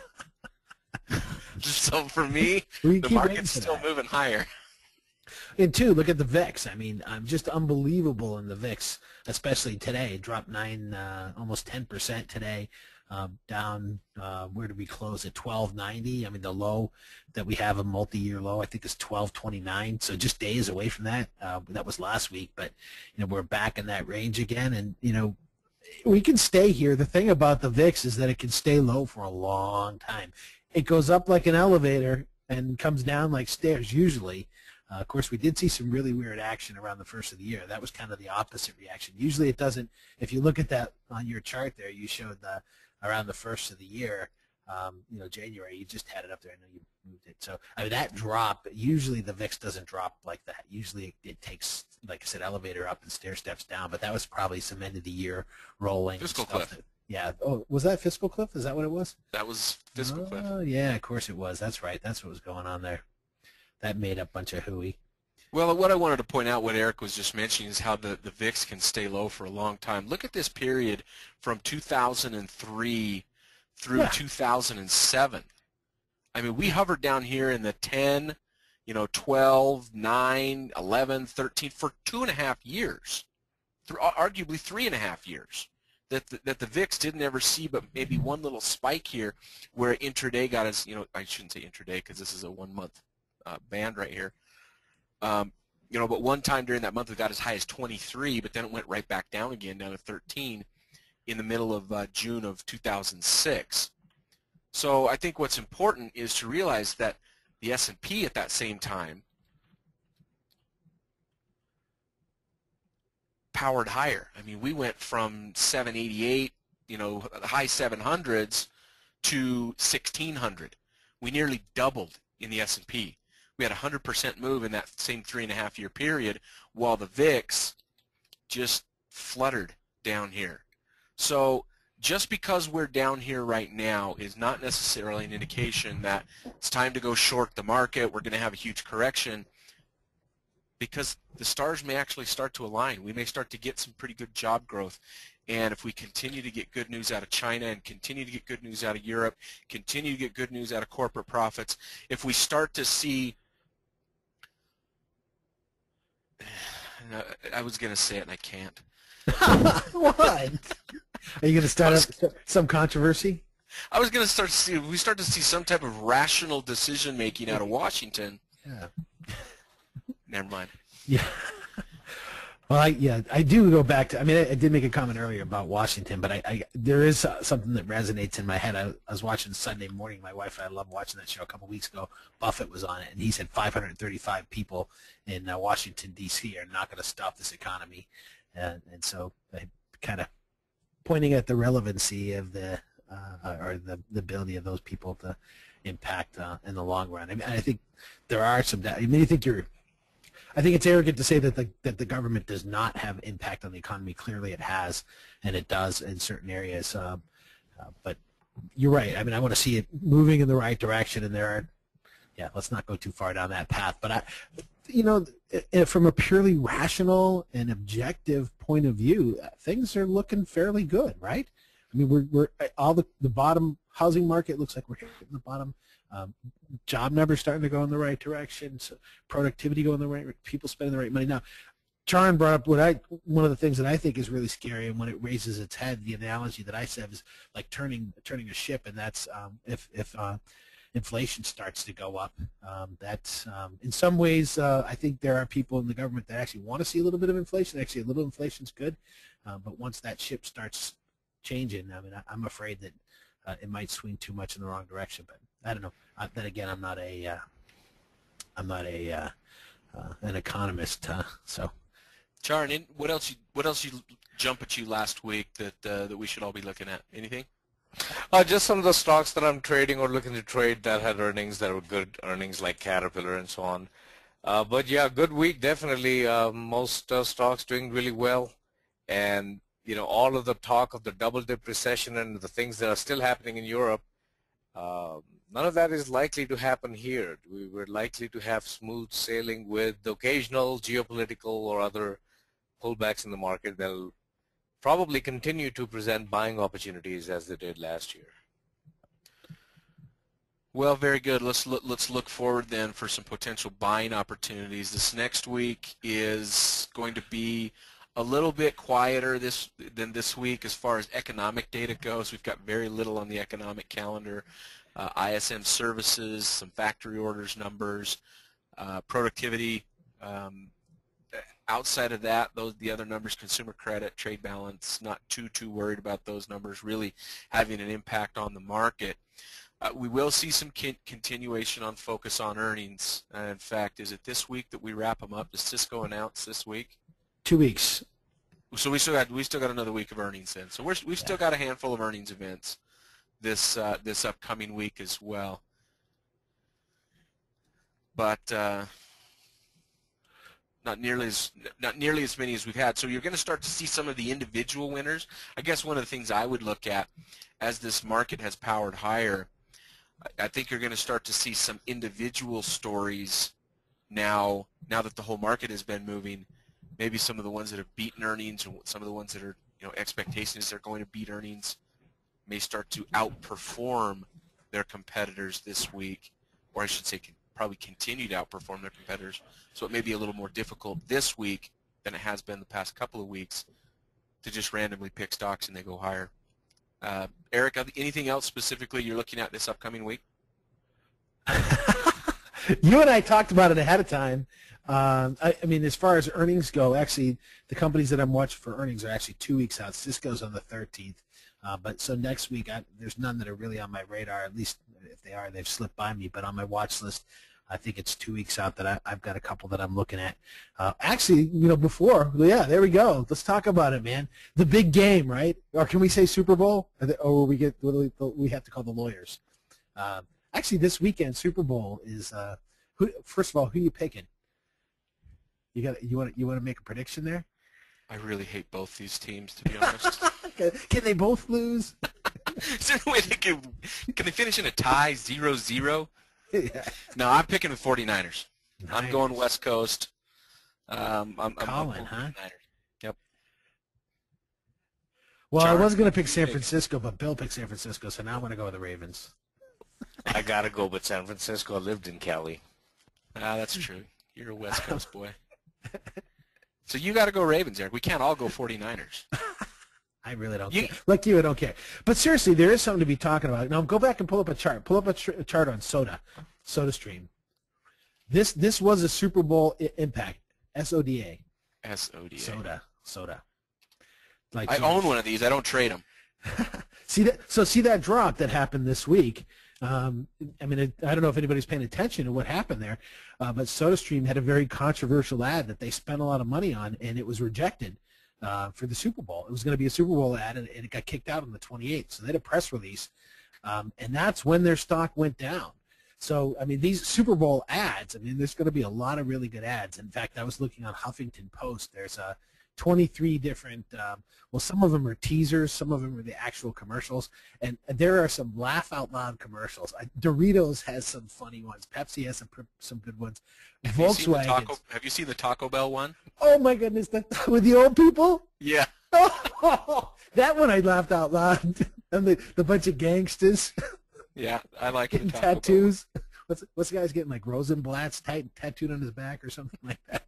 mine. So for me, the market's still moving higher. And two, look at the VIX. I mean, just unbelievable in the VIX, especially today. It dropped almost 10% today. Down, where did we close at 1290? I mean, the low that we have, a multi-year low, I think is 1229. So just days away from that. That was last week, but we're back in that range again, and we can stay here. The thing about the VIX is that it can stay low for a long time. It goes up like an elevator and comes down like stairs usually. Of course, we did see some really weird action around the first of the year. That was kind of the opposite reaction. Usually it doesn't. If you look at that on your chart there, you showed around the first of the year, January, you just had it up there. I know you moved it. So, I mean, that drop, usually the VIX doesn't drop like that. Usually it takes, like I said, elevator up and stair steps down, but that was probably some end of the year rolling. Fiscal cliff. Yeah. Oh, was that fiscal cliff? Is that what it was? That was fiscal cliff. Oh, yeah, of course it was. That's right. That's what was going on there. That made up a bunch of hooey. Well, what I wanted to point out, what Eric was just mentioning, is how the VIX can stay low for a long time. Look at this period from 2003 through 2007. I mean, we hovered down here in the 10, 12, 9, 11, 13 for 2.5 years, arguably 3.5 years. That the VIX didn't ever see but maybe one little spike here where intraday got us, I shouldn't say intraday because this is a 1-month band right here. But one time during that month it got as high as 23, but then it went right back down again, down to 13 in the middle of June of 2006. So I think what's important is to realize that the S&P at that same time powered higher. I mean, we went from 788, high 700s to 1600. We nearly doubled in the S&P. We had a 100% move in that same 3.5-year period, while the VIX just fluttered down here. So just because we're down here right now is not necessarily an indication that it's time to go short the market. We're going to have a huge correction, because the stars may actually start to align. We may start to get some pretty good job growth. And if we continue to get good news out of China and continue to get good news out of Europe, continue to get good news out of corporate profits, if we start to see, I was going to say it and I can't. What? Are you going to start some controversy? I was going to start to see, if we start to see some type of rational decision making out of Washington. Yeah. Never mind. Yeah. Well, I do go back to, I mean, I did make a comment earlier about Washington, but there is something that resonates in my head. I was watching Sunday Morning. My wife and I love watching that show. A couple of weeks ago, Buffett was on it, and he said 535 people in Washington, D.C. are not going to stop this economy. And so kind of pointing at the relevancy of or the ability of those people to impact in the long run. I mean, I think there are some, I mean, I think it's arrogant to say that the government does not have impact on the economy. Clearly it has, and it does in certain areas. But you're right. I mean, I want to see it moving in the right direction, and let's not go too far down that path. But from a purely rational and objective point of view, things are looking fairly good, right? I mean, we're all the bottom housing market looks like we're hitting the bottom. Job numbers starting to go in the right direction, so productivity going the right, people spending the right money. Now, Charan brought up one of the things that I think is really scary, and when it raises its head, the analogy that I said is like turning a ship, and that's if inflation starts to go up. That's in some ways, I think there are people in the government that actually want to see a little bit of inflation. Actually, a little inflation is good, but once that ship starts changing, I mean, I'm afraid that it might swing too much in the wrong direction. But I don't know. Then again, I'm not an economist. So, Charan, what else you jump at you last week that we should all be looking at? Anything? Just some of the stocks that I'm trading or looking to trade that had earnings that were good earnings, like Caterpillar and so on. But yeah, good week definitely. Most stocks doing really well, and all of the talk of the double dip recession and the things that are still happening in Europe, None of that is likely to happen here. We're likely to have smooth sailing with the occasional geopolitical or other pullbacks in the market that'll probably continue to present buying opportunities as they did last year. Well, very good. Let's look forward then for some potential buying opportunities. This next week is going to be a little bit quieter than this week as far as economic data goes. We've got very little on the economic calendar. ISM services, some factory orders numbers, productivity. Outside of that, the other numbers, consumer credit, trade balance, not too worried about those numbers really having an impact on the market. We will see some continuation on focus on earnings. In fact, is it this week that we wrap them up? Does Cisco announce this week? 2 weeks. So we still got another week of earnings then. So we've still got a handful of earnings events this upcoming week as well. But not nearly as many as we've had. So you're going to start to see some of the individual winners. I guess one of the things I would look at as this market has powered higher, I think you're going to start to see some individual stories now that the whole market has been moving. Maybe some of the ones that have beaten earnings, or some of the ones that are, expectations they're going to beat earnings, may start to outperform their competitors this week, or I should say probably continue to outperform their competitors. So it may be a little more difficult this week than it has been the past couple of weeks to just randomly pick stocks and they go higher. Eric, anything else specifically you're looking at this upcoming week? You and I talked about it ahead of time. I mean, as far as earnings go, actually, the companies that I'm watching for earnings are actually 2 weeks out. Cisco's on the 13th. But so next week, there's none that are really on my radar. At least if they are, they've slipped by me. But on my watch list, I think it's 2 weeks out that I've got a couple that I'm looking at. Actually, before, yeah, there we go. Let's talk about it, man. The big game, right? Or can we say Super Bowl? Or we have to call the lawyers. Actually, this weekend, Super Bowl is. First of all, who are you picking? You want to make a prediction there? I really hate both these teams, to be honest. Can they both lose? Is there a way can they finish in a tie, 0-0? Yeah. No, I'm picking the 49ers. Nice. I'm going West Coast. I'm Colin, huh? 49ers. Yep. Well, Charles, I was going to pick San Francisco, but Bill picked San Francisco, so now I'm going to go with the Ravens. I got to go with San Francisco. I lived in Cali. That's true. You're a West Coast boy. So you got to go Ravens, Eric. We can't all go 49ers. I really don't care. Like you, I don't care. But seriously, there is something to be talking about. Now, go back and pull up a chart. Pull up a chart on SodaStream. This was a Super Bowl impact. SODA. SODA. Soda. Like I own one of these. I don't trade them. See that drop that happened this week. I mean, I don't know if anybody's paying attention to what happened there, but SodaStream had a very controversial ad that they spent a lot of money on, and it was rejected for the Super Bowl. It was going to be a Super Bowl ad, and it got kicked out on the 28th. So they had a press release, and that's when their stock went down. So, I mean, these Super Bowl ads, I mean, there's going to be a lot of really good ads. In fact, I was looking on Huffington Post. There's 23 different, well, some of them are teasers, some of them are the actual commercials, and there are some laugh-out-loud commercials. Doritos has some funny ones. Pepsi has some good ones. Volkswagen. Have you seen the Taco Bell one? Oh, my goodness, with the old people? Yeah. Oh, that one I laughed out loud. And the bunch of gangsters. Yeah, I like getting the Taco tattoos. What's the guy's getting, like Rosenblatt's tattooed on his back or something like that?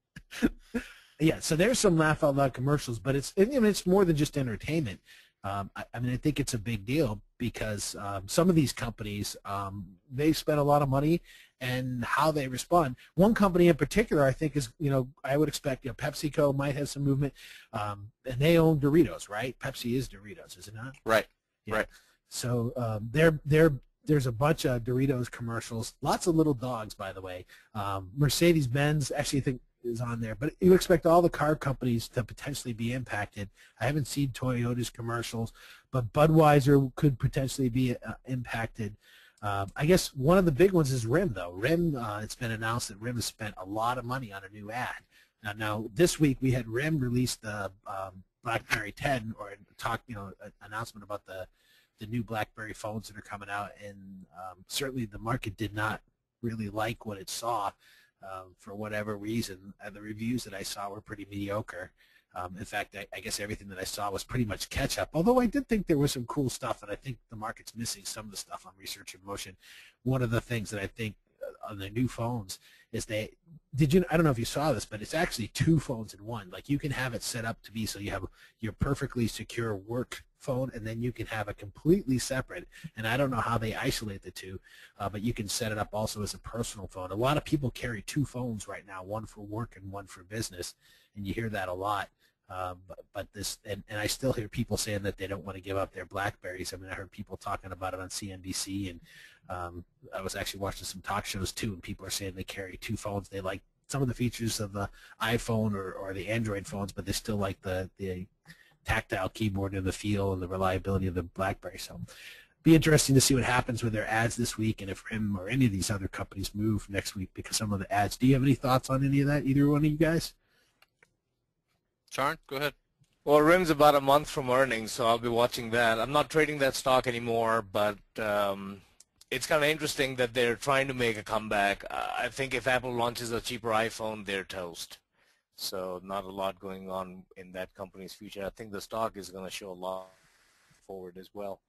Yeah, so there's some laugh out loud commercials, but it's more than just entertainment. I mean, I think it's a big deal because some of these companies, they spend a lot of money, and how they respond. One company in particular, I think, is, I would expect, PepsiCo might have some movement, and they own Doritos, right? Pepsi is Doritos, is it not? Right. Yeah. Right. So there's a bunch of Doritos commercials. Lots of little dogs, by the way. Mercedes-Benz, actually, I think, is on there, but you expect all the car companies to potentially be impacted. I haven't seen Toyota's commercials, but Budweiser could potentially be impacted. I guess one of the big ones is RIM, though. RIM, it's been announced that RIM has spent a lot of money on a new ad. Now this week we had RIM release the BlackBerry 10, or talk, announcement about the the new BlackBerry phones that are coming out, and certainly the market did not really like what it saw for whatever reason. The reviews that I saw were pretty mediocre. In fact, I guess everything that I saw was pretty much catch-up, although I did think there was some cool stuff, and I think the market's missing some of the stuff on Research in Motion. One of the things that I think on the new phones is I don't know if you saw this, but it's actually two phones in one. Like, you can have it set up to be so you have your perfectly secure work phone, and then you can have a completely separate, and I don't know how they isolate the two, but you can set it up also as a personal phone. A lot of people carry two phones right now, one for work and one for business, and you hear that a lot. But this, and I still hear people saying that they don't want to give up their BlackBerries. I mean, I heard people talking about it on CNBC, and I was actually watching some talk shows too, and people are saying they carry two phones. They like some of the features of the iPhone or the Android phones, but they still like the tactile keyboard and the feel and the reliability of the BlackBerry. So be interesting to see what happens with their ads this week, and if RIM or any of these other companies move next week because some of the ads. Do you have any thoughts on any of that, either one of you guys? Charn, go ahead. Well, RIM's about a month from earnings, so I'll be watching that. I'm not trading that stock anymore, but it's kind of interesting that they're trying to make a comeback. I think if Apple launches a cheaper iPhone, they're toast. So not a lot going on in that company's future. I think the stock is going to show a lot forward as well.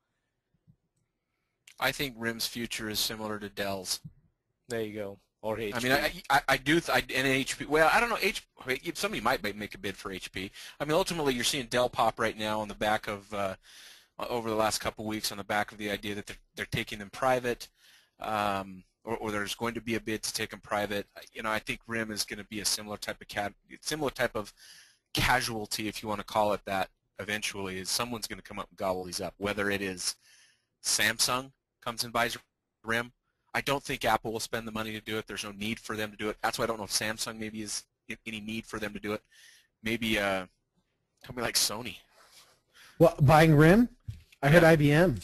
I think RIM's future is similar to Dell's. There you go. Or HP. I mean, I do, and HP, well, I don't know, somebody might make a bid for HP. I mean, ultimately, you're seeing Dell pop right now on the back of, over the last couple of weeks, on the back of the idea that they're taking them private, or there's going to be a bid to take them private. You know, I think RIM is going to be a similar type of casualty, if you want to call it that, eventually, is someone's going to come up and gobble these up, whether it is Samsung comes and buys RIM. I don't think Apple will spend the money to do it. There's no need for them to do it. That's why I don't know if Samsung maybe is any need for them to do it. Maybe a company like Sony. Well, buying RIM? I heard IBM.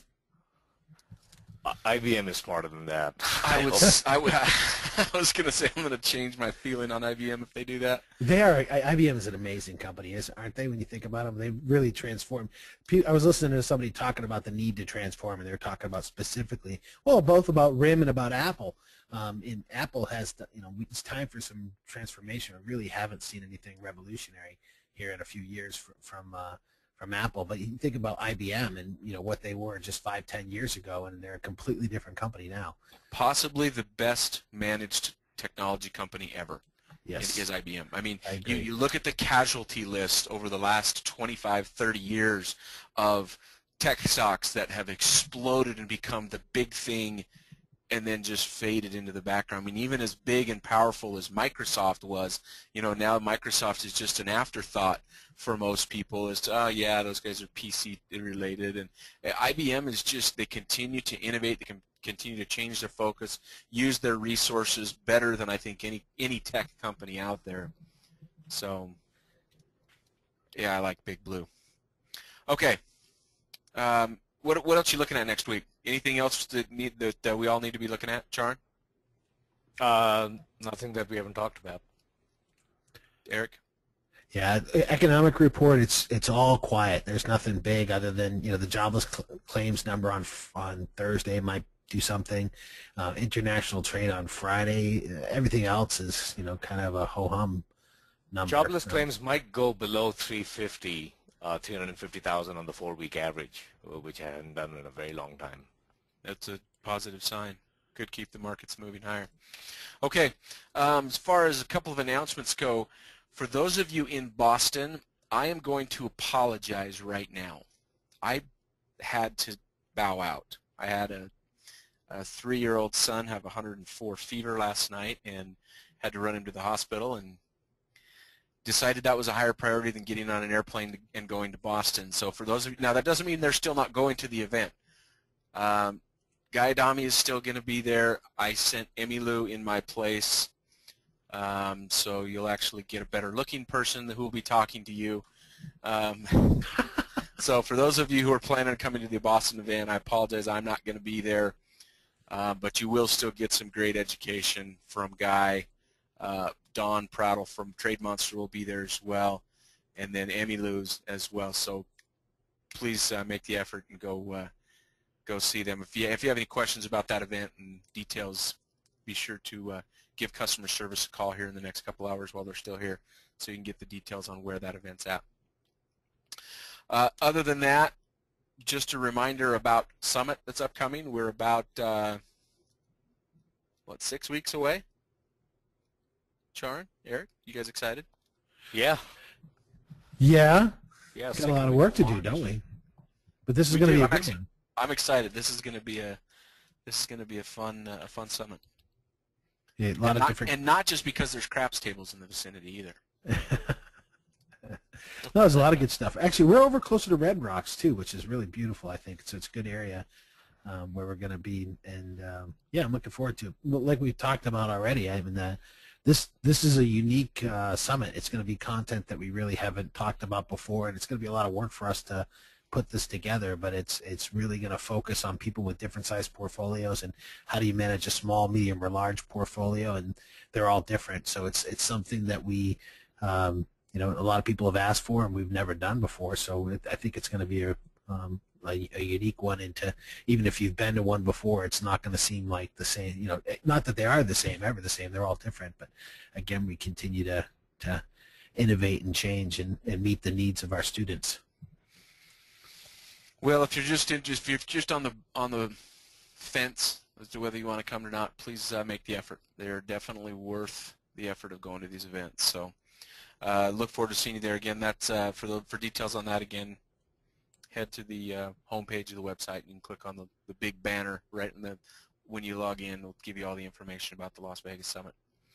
IBM is smarter than that. I was going to say I'm going to change my feeling on IBM if they do that. They are. IBM is an amazing company, aren't they? When you think about them, they really transform. I was listening to somebody talking about the need to transform, and they were talking about specifically, well, both about RIM and about Apple. And Apple has, it's time for some transformation. We really haven't seen anything revolutionary here in a few years from Apple, but you think about IBM and what they were just 5-10 years ago, and they're a completely different company now. Possibly the best managed technology company ever. Yes, is IBM. I mean, you look at the casualty list over the last 25, 30 years of tech stocks that have exploded and become the big thing and then just faded into the background. I mean, even as big and powerful as Microsoft was, now Microsoft is just an afterthought for most people. As to, oh yeah, those guys are PC related, and IBM is just, they continue to innovate, they can continue to change their focus, use their resources better than I think any tech company out there. So yeah, I like Big Blue. Okay, what else are you looking at next week? Anything else that we all need to be looking at, Charn? Nothing that we haven't talked about. Eric? Yeah, economic report. It's all quiet. There's nothing big other than the jobless claims number on Thursday might do something. International trade on Friday. Everything else is kind of a ho hum number. Jobless claims might go below 350,000 on the 4-week average, which I hadn't done in a very long time. That's a positive sign. Could keep the markets moving higher. Okay, as far as a couple of announcements go, for those of you in Boston, I am going to apologize right now. I had to bow out. I had a 3-year-old son have 104 fever last night and had to run him to the hospital, and decided that was a higher priority than getting on an airplane and going to Boston. So for those of you, now that doesn't mean they're still not going to the event. Guy Adami is still going to be there. I sent Emmylou in my place, so you'll actually get a better looking person who will be talking to you. So for those of you who are planning on coming to the Boston event, I apologize, I'm not going to be there, but you will still get some great education from Guy. Don Prattle from Trade Monster will be there as well, and then Emmylou as well. So please make the effort and go go see them. If you have any questions about that event and details, be sure to give customer service a call here in the next couple hours while they're still here, so you can get the details on where that event's at. Other than that, just a reminder about Summit that's upcoming. We're about, 6 weeks away? Charan, Eric, you guys excited? Yeah. Yeah. Yeah. Got a lot of work to do, don't we? But this is going to be a good one. I'm excited. This is going to be a fun summit. Yeah, a lot of different. And not just because there's craps tables in the vicinity either. No, there's a lot of good stuff. Actually, we're over closer to Red Rocks too, which is really beautiful. I think so. It's a good area where we're going to be, and yeah, I'm looking forward to it. Like we've talked about already. I mean, this is a unique summit. It's going to be content that we really haven't talked about before, and it's going to be a lot of work for us to put this together. But it's really going to focus on people with different size portfolios and how do you manage a small, medium, or large portfolio, and they're all different. So it's something that we a lot of people have asked for and we've never done before. So I think it's going to be a unique one. Into even if you've been to one before, it's not going to seem like the same. Not that they are the same, ever the same. They're all different. But again, we continue to innovate and change and meet the needs of our students. Well, if you're just on the fence as to whether you want to come or not, please make the effort. They're definitely worth the effort of going to these events. So look forward to seeing you there again. That's for details on that. Again, head to the homepage of the website and you can click on the big banner right when you log in. It'll give you all the information about the Las Vegas Summit.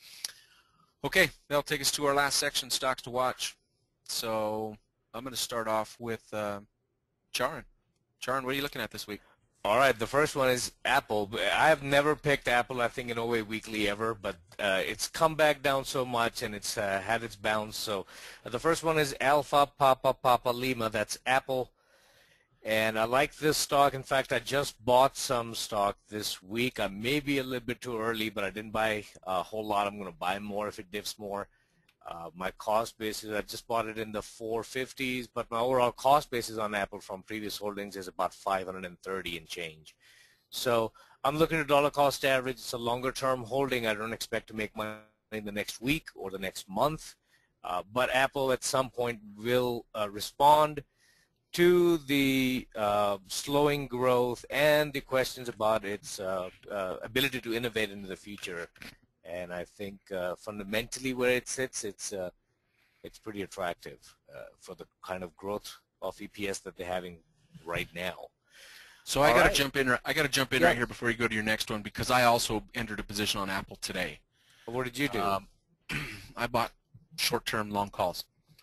Okay, that'll take us to our last section, stocks to watch. So I'm going to start off with Charan. Charan, what are you looking at this week? All right, the first one is Apple. I have never picked Apple, I think, in OA Weekly ever, but it's come back down so much and it's had its bounce. So the first one is Alpha Papa Lima. That's Apple. And I like this stock. In fact, I just bought some stock this week. I may be a little bit too early, but I didn't buy a whole lot. I'm going to buy more if it dips more. My cost basis, I just bought it in the 450s, but my overall cost basis on Apple from previous holdings is about 530 and change. So I'm looking at dollar cost average. It's a longer term holding. I don't expect to make money in the next week or the next month, but Apple at some point will respond to the slowing growth and the questions about its ability to innovate into the future. And I think fundamentally where it sits, it's pretty attractive for the kind of growth of EPS that they're having right now. So I got to jump in. I got to jump in right here before you go to your next one because I also entered a position on Apple today. What did you do? I bought short-term long calls.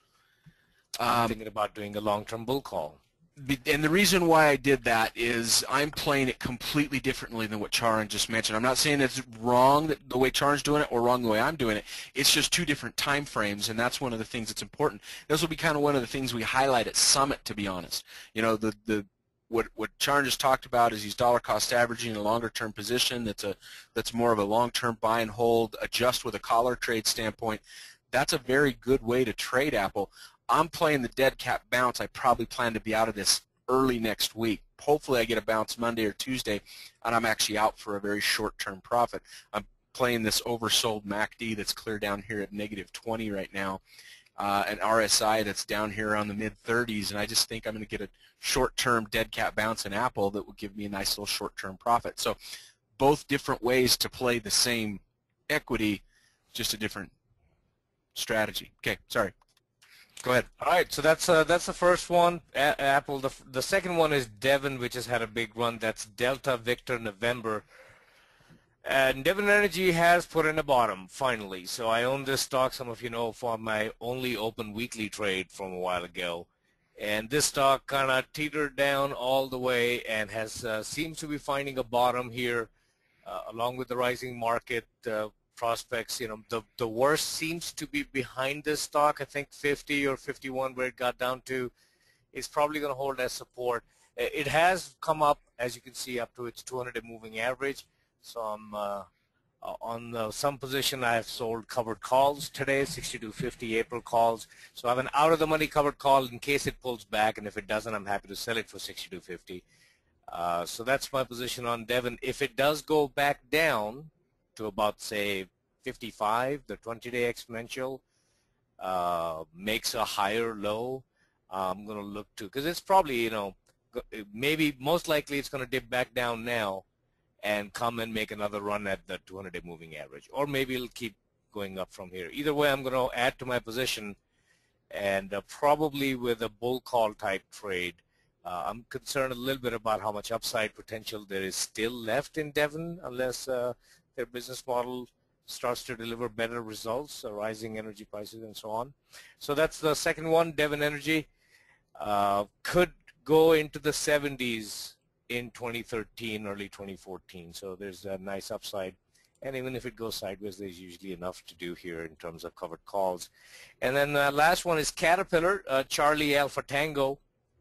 I'm thinking about doing a long-term bull call. And the reason why I did that is I'm playing it completely differently than what Charan just mentioned. I'm not saying it's wrong the way Charan's doing it or wrong the way I'm doing it. It's just two different time frames, and that's one of the things that's important. This will be kind of one of the things we highlight at Summit, to be honest. What Charan just talked about is he's dollar cost averaging a longer-term position that's more of a long-term buy and hold, adjust with a collar trade standpoint. That's a very good way to trade Apple. I'm playing the dead cat bounce. I probably plan to be out of this early next week. Hopefully I get a bounce Monday or Tuesday, and I'm actually out for a very short-term profit. I'm playing this oversold MACD that's clear down here at -20 right now, an RSI that's down here around the mid-30s, and I just think I'm going to get a short-term dead cat bounce in Apple that will give me a nice little short-term profit. So both different ways to play the same equity, just a different strategy. Okay, sorry. Go ahead. All right, so that's the first one, Apple. The second one is Devon, which has had a big run. That's Delta Victor November. And Devon Energy has put in a bottom, finally. So I own this stock, some of you know, for my only open weekly trade from a while ago. And this stock kind of teetered down all the way and has seems to be finding a bottom here, along with the rising market prospects. The worst seems to be behind this stock. I think 50 or 51 where it got down to is probably going to hold as support. It has come up, as you can see, up to its 200-day moving average. So I'm on some position. I have sold covered calls today, 62.50 April calls. So I have an out of the money covered call in case it pulls back, and if it doesn't, I'm happy to sell it for 62.50. So that's my position on Devon. If it does go back down to about, say, 55, the 20-day exponential makes a higher low, I'm going to look to, because it's probably, maybe most likely it's going to dip back down now and come and make another run at the 200-day moving average. Or maybe it'll keep going up from here. Either way, I'm going to add to my position, and probably with a bull call type trade. I'm concerned a little bit about how much upside potential there is still left in Devon unless their business model starts to deliver better results, rising energy prices and so on. So that's the second one. Devon Energy could go into the 70s in 2013, early 2014. So there's a nice upside. And even if it goes sideways, there's usually enough to do here in terms of covered calls. And then the last one is Caterpillar, Charlie Alpha Tango.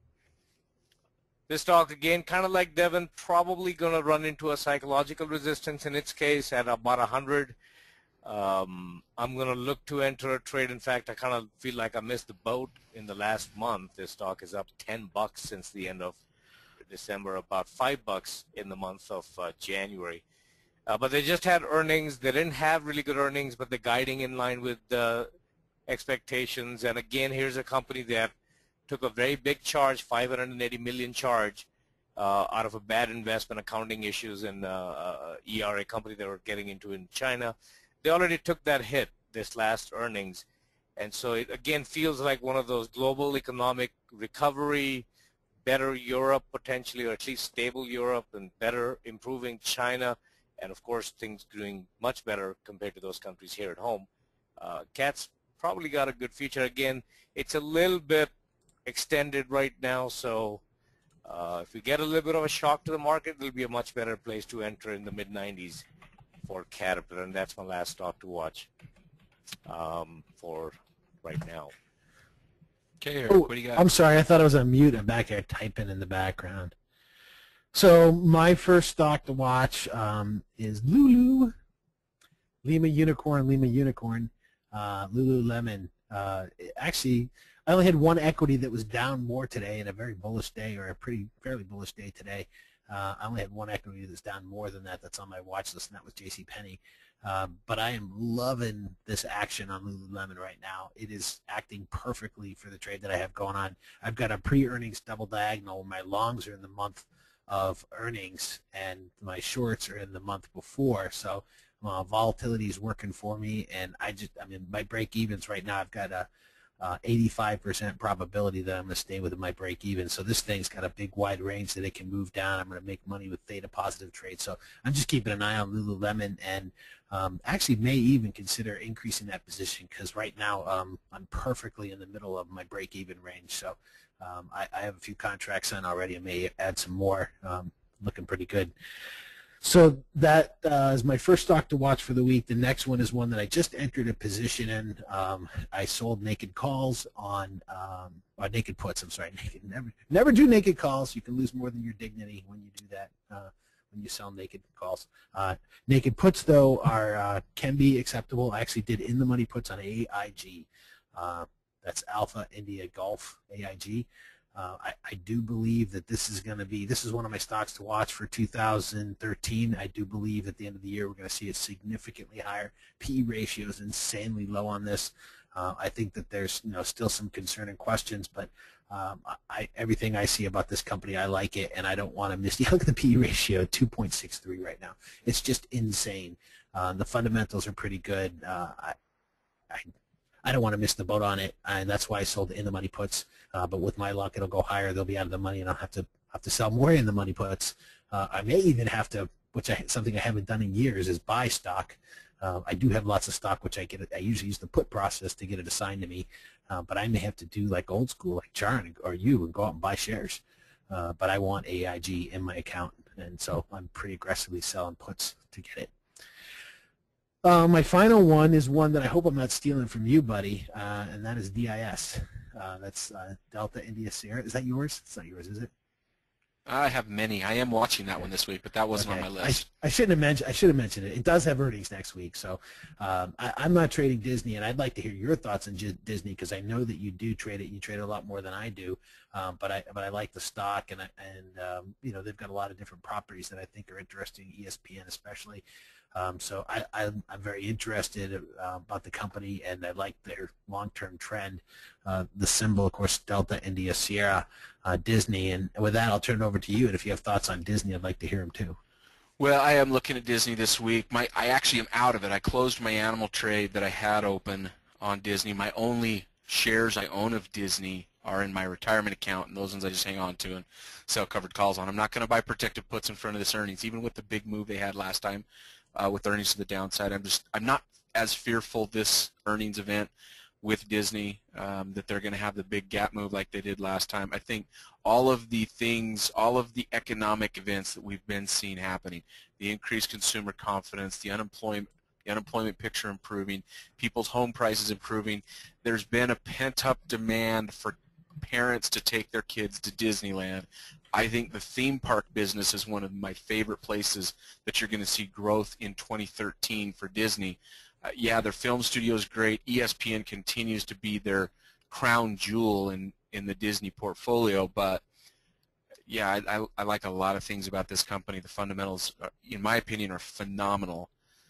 This stock, again, kind of like Devon, probably going to run into a psychological resistance in its case at about 100. I'm going to look to enter a trade. In fact, I kind of feel like I missed the boat in the last month. This stock is up $10 since the end of December, about $5 in the month of January. But they just had earnings. They didn't have really good earnings, but they're guiding in line with the expectations. And again, here's a company that took a very big charge, $580 million charge, out of a bad investment accounting issues in ERA company they were getting into in China. They already took that hit this last earnings. And so it, again, feels like one of those global economic recovery, better Europe potentially, or at least stable Europe, and better improving China. And, of course, things doing much better compared to those countries here at home. CAT's probably got a good future. Again, it's a little bit extended right now, so if we get a little bit of a shock to the market, it'll be a much better place to enter in the mid-90s for Caterpillar, and that's my last stock to watch for right now. Okay, Eric, what do you got? I'm sorry, I thought I was on mute. I'm back here typing in the background. So my first stock to watch is Lulu, Lima Unicorn, Lululemon. Actually, I only had one equity that was down more today in a very bullish day, or a fairly bullish day today. I only had one equity that's down more than that that's on my watch list, and that was JCPenney. But I am loving this action on Lululemon right now. It is acting perfectly for the trade that I have going on. I've got a pre-earnings double diagonal. My longs are in the month of earnings, and my shorts are in the month before. So volatility is working for me, and I mean, my break-evens right now, I've got a 85% probability that I'm going to stay within my break-even. So this thing's got a big wide range that it can move down. I'm going to make money with theta positive trades. So I'm just keeping an eye on Lululemon, and actually may even consider increasing that position, because right now I'm perfectly in the middle of my break-even range. So I have a few contracts on already. I may add some more. Looking pretty good. So that is my first stock to watch for the week. The next one is one that I just entered a position in. I sold naked calls on naked puts. I'm sorry, never do naked calls. You can lose more than your dignity when you do that. When you sell naked calls. Naked puts, though, can be acceptable. I actually did in the money puts on AIG. That's Alpha India Golf, AIG. I do believe that this is one of my stocks to watch for 2013. I do believe at the end of the year we're going to see a significantly higher. PE ratio is insanely low on this. I think that there's still some concerning questions, but everything I see about this company, I like it, and I don't want to miss. Look at the PE ratio, 2.63 right now. It's just insane. The fundamentals are pretty good. I don't want to miss the boat on it, and that's why I sold the in the money puts. But with my luck, it'll go higher. They'll be out of the money, and I'll have to sell more in the money puts. I may even have to, something I haven't done in years, is buy stock. I do have lots of stock, which I usually use the put process to get it assigned to me. But I may have to do like old school, like Charan or you, and go out and buy shares. But I want AIG in my account, and so I'm pretty aggressively selling puts to get it. My final one is one that I hope I'm not stealing from you, buddy, and that is DIS. That's Delta India Sierra. Is that yours? It's not yours, is it? I have many. I am watching that one this week, but that wasn't on my list. I shouldn't have mentioned. I should have mentioned it. It does have earnings next week, so I'm not trading Disney, and I'd like to hear your thoughts on Disney because I know that you do trade it. You trade it a lot more than I do, but I like the stock, and you know, they've got a lot of different properties that I think are interesting. ESPN especially. So I'm very interested about the company, and I like their long-term trend. The symbol, of course, Delta India Sierra, Disney. And with that, I'll turn it over to you. And if you have thoughts on Disney, I'd like to hear them too. Well, I am looking at Disney this week. I actually am out of it. I closed my animal trade that I had open on Disney. My only shares I own of Disney are in my retirement account, and those ones I just hang on to and sell covered calls on. I'm not going to buy protective puts in front of this earnings, even with the big move they had last time. With earnings to the downside, I'm not as fearful this earnings event with Disney that they're going to have the big gap move like they did last time. I think all of the things, all of the economic events that we've been seeing happening, the increased consumer confidence, the unemployment picture improving, people's home prices improving, there's been a pent-up demand for parents to take their kids to Disneyland. I think the theme park business is one of my favorite places that you're going to see growth in 2013 for Disney. Yeah, their film studio is great. ESPN continues to be their crown jewel in the Disney portfolio, but yeah, I like a lot of things about this company. The fundamentals, in my opinion, are phenomenal.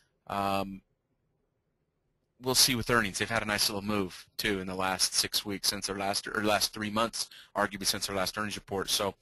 We'll see with earnings. They've had a nice little move too in the last 6 weeks since their last, or last 3 months, arguably since their last earnings report. So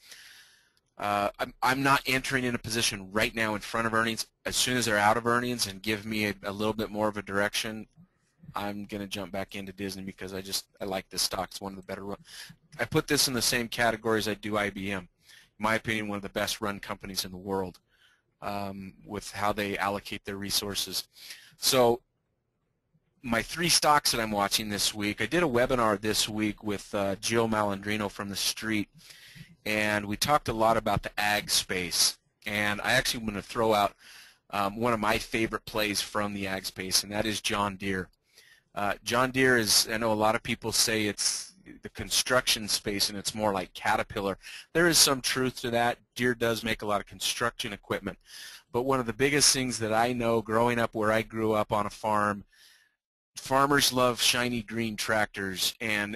I'm not entering in a position right now in front of earnings. As soon as they're out of earnings and give me a little bit more of a direction, I'm going to jump back into Disney because I like this stock. It's one of the better run. I put this in the same category as I do IBM. In my opinion, one of the best run companies in the world with how they allocate their resources. So my 3 stocks that I'm watching this week, I did a webinar this week with Jill Malandrino from The Street, and we talked a lot about the ag space. And I actually want to throw out one of my favorite plays from the ag space, and that is John Deere. John Deere is, I know a lot of people say it's the construction space and it's more like Caterpillar. There is some truth to that. Deere does make a lot of construction equipment. But one of the biggest things that I know growing up where I grew up on a farm, farmers love shiny green tractors, and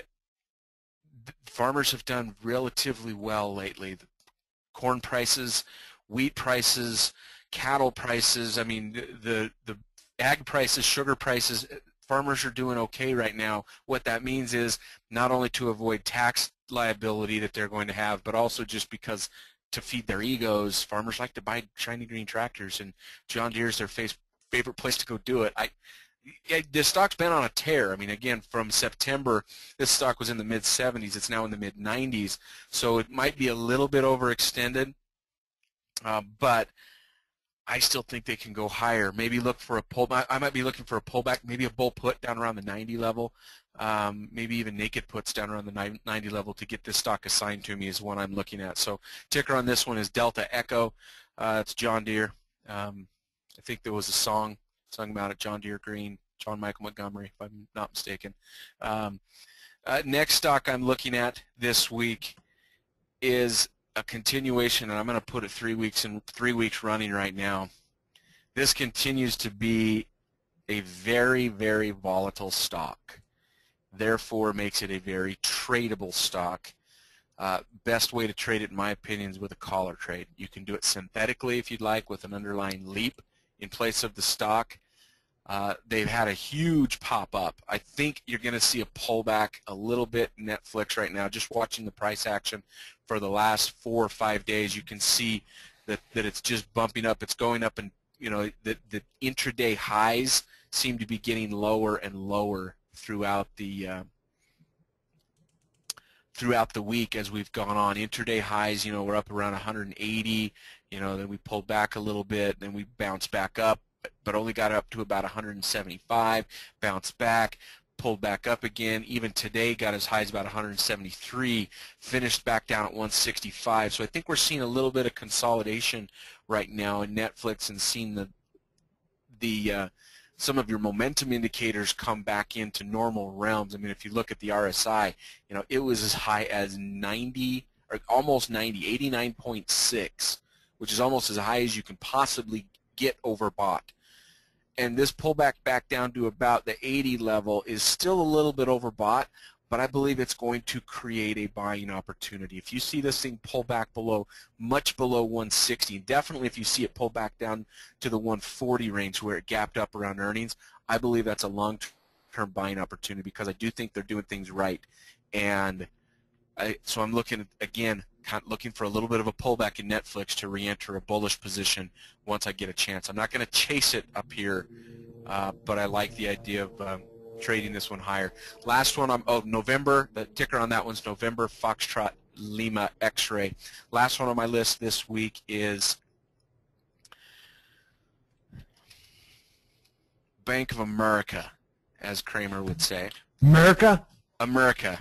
farmers have done relatively well lately. The corn prices, wheat prices, cattle prices, I mean, the ag prices, sugar prices, farmers are doing okay right now. What that means is not only to avoid tax liability that they're going to have, but also just because to feed their egos, farmers like to buy shiny green tractors, and John Deere is their favorite place to go do it. This stock's been on a tear. I mean, again, from September, this stock was in the mid-70s. It's now in the mid-90s, so it might be a little bit overextended, but I still think they can go higher. Maybe look for a pullback. I might be looking for a pullback, maybe a bull put down around the 90 level, maybe even naked puts down around the 90 level to get this stock assigned to me is one I'm looking at. So ticker on this one is Delta Echo. It's John Deere. I think there was a song sung about it, John Deere Green, John Michael Montgomery, if I'm not mistaken. Next stock I'm looking at this week is a continuation, and I'm going to put it 3 weeks running right now. This continues to be a very, very volatile stock. Therefore, makes it a very tradable stock. Best way to trade it, in my opinion, is with a collar trade. You can do it synthetically if you'd like, with an underlying leap in place of the stock. They've had a huge pop up. I think you're going to see a pullback a little bit in Netflix right now. Just watching the price action for the last 4 or 5 days, you can see that it's just bumping up. It's going up, and you know the intraday highs seem to be getting lower and lower throughout the week as we've gone on. Intraday highs, you know, we're up around 180. You know, then we pulled back a little bit, then we bounced back up, but only got up to about 175, bounced back, pulled back up again. Even today got as high as about 173, finished back down at 165. So I think we're seeing a little bit of consolidation right now in Netflix, and seeing some of your momentum indicators come back into normal realms. I mean, if you look at the RSI, you know, it was as high as 90 or almost 90, 89.6, which is almost as high as you can possibly get overbought. And this pullback back down to about the 80 level is still a little bit overbought, but I believe it's going to create a buying opportunity. If you see this thing pull back below, much below 160, definitely if you see it pull back down to the 140 range where it gapped up around earnings, I believe that's a long-term buying opportunity because I do think they're doing things right. And so I'm looking, again, kind of looking for a little bit of a pullback in Netflix to re-enter a bullish position once I get a chance. I'm not going to chase it up here, but I like the idea of trading this one higher. Last one, November, the ticker on that one's November Foxtrot Lima X-Ray. Last one on my list this week is Bank of America, as Kramer would say. America? America.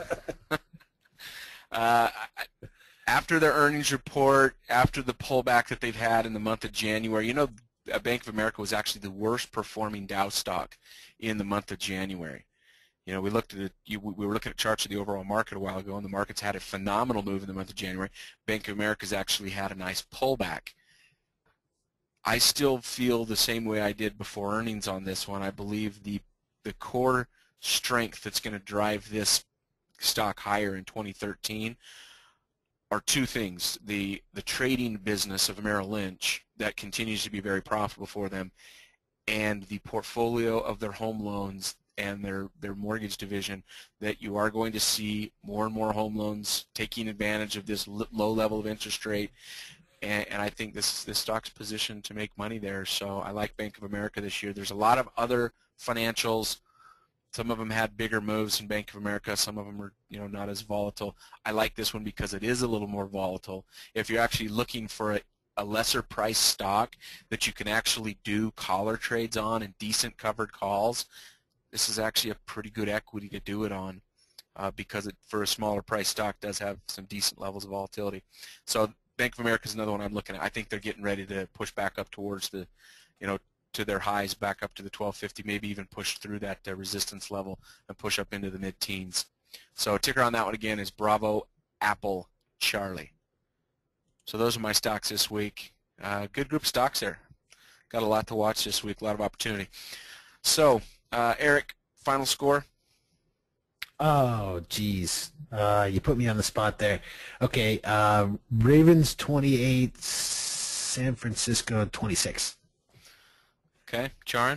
After their earnings report, after the pullback that they've had in the month of January, you know, Bank of America was actually the worst performing Dow stock in the month of January. You know, we looked at it, we were looking at charts of the overall market a while ago, and the market's had a phenomenal move in the month of January. Bank of America's actually had a nice pullback. I still feel the same way I did before earnings on this one. I believe the core strength that's going to drive this stock higher in 2013 are two things: the trading business of Merrill Lynch that continues to be very profitable for them, and the portfolio of their home loans and their mortgage division, that you are going to see more and more home loans taking advantage of this low level of interest rate, and I think this stock's positioned to make money there. So I like Bank of America this year. There's a lot of other financials. Some of them had bigger moves in Bank of America. Some of them are, you know, not as volatile. I like this one because it is a little more volatile. If you're actually looking for a lesser price stock that you can actually do collar trades on and decent covered calls, this is actually a pretty good equity to do it on because it, for a smaller price stock, does have some decent levels of volatility. So Bank of America is another one I'm looking at. I think they're getting ready to push back up towards the, you know, to their highs, back up to the 1250, maybe even push through that resistance level and push up into the mid-teens. So ticker on that one again is Bravo Apple Charlie. So those are my stocks this week. Good group of stocks there. Got a lot to watch this week, a lot of opportunity. So Eric, final score? Oh, geez. You put me on the spot there. Okay, Ravens 28, San Francisco 26. Okay, Charan?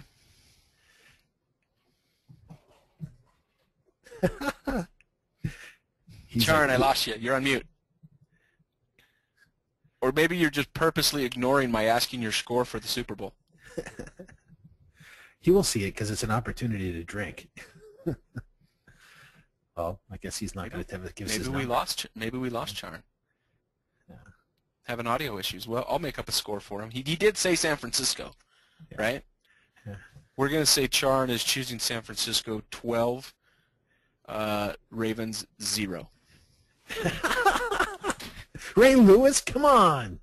Charan, I lost you. You're on mute. Or maybe you're just purposely ignoring my asking your score for the Super Bowl. He will see it because it's an opportunity to drink. Well, I guess he's not going to give us his number. Maybe we lost Charan. Yeah. Having audio issues. Well, I'll make up a score for him. He did say San Francisco, yeah. Right? Yeah. We're going to say Charan is choosing San Francisco 12, Ravens 0. Ray Lewis, come on.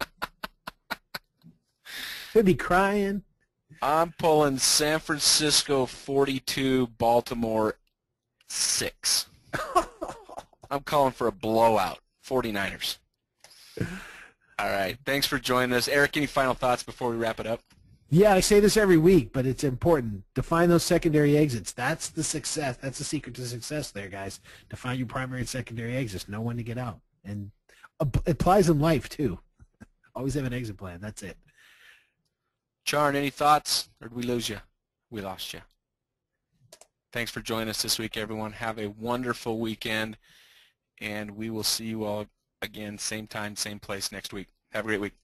He'll be crying. I'm pulling San Francisco 42, Baltimore 6. I'm calling for a blowout. 49ers. All right. Thanks for joining us. Eric, any final thoughts before we wrap it up? Yeah, I say this every week, but it's important. Define those secondary exits. That's the success. That's the secret to success there, guys. Define your primary and secondary exits. Know when to get out. And it applies in life, too. Always have an exit plan. That's it. Charan, any thoughts? Or did we lose you? We lost you. Thanks for joining us this week, everyone. Have a wonderful weekend, and we will see you all again, same time, same place next week. Have a great week.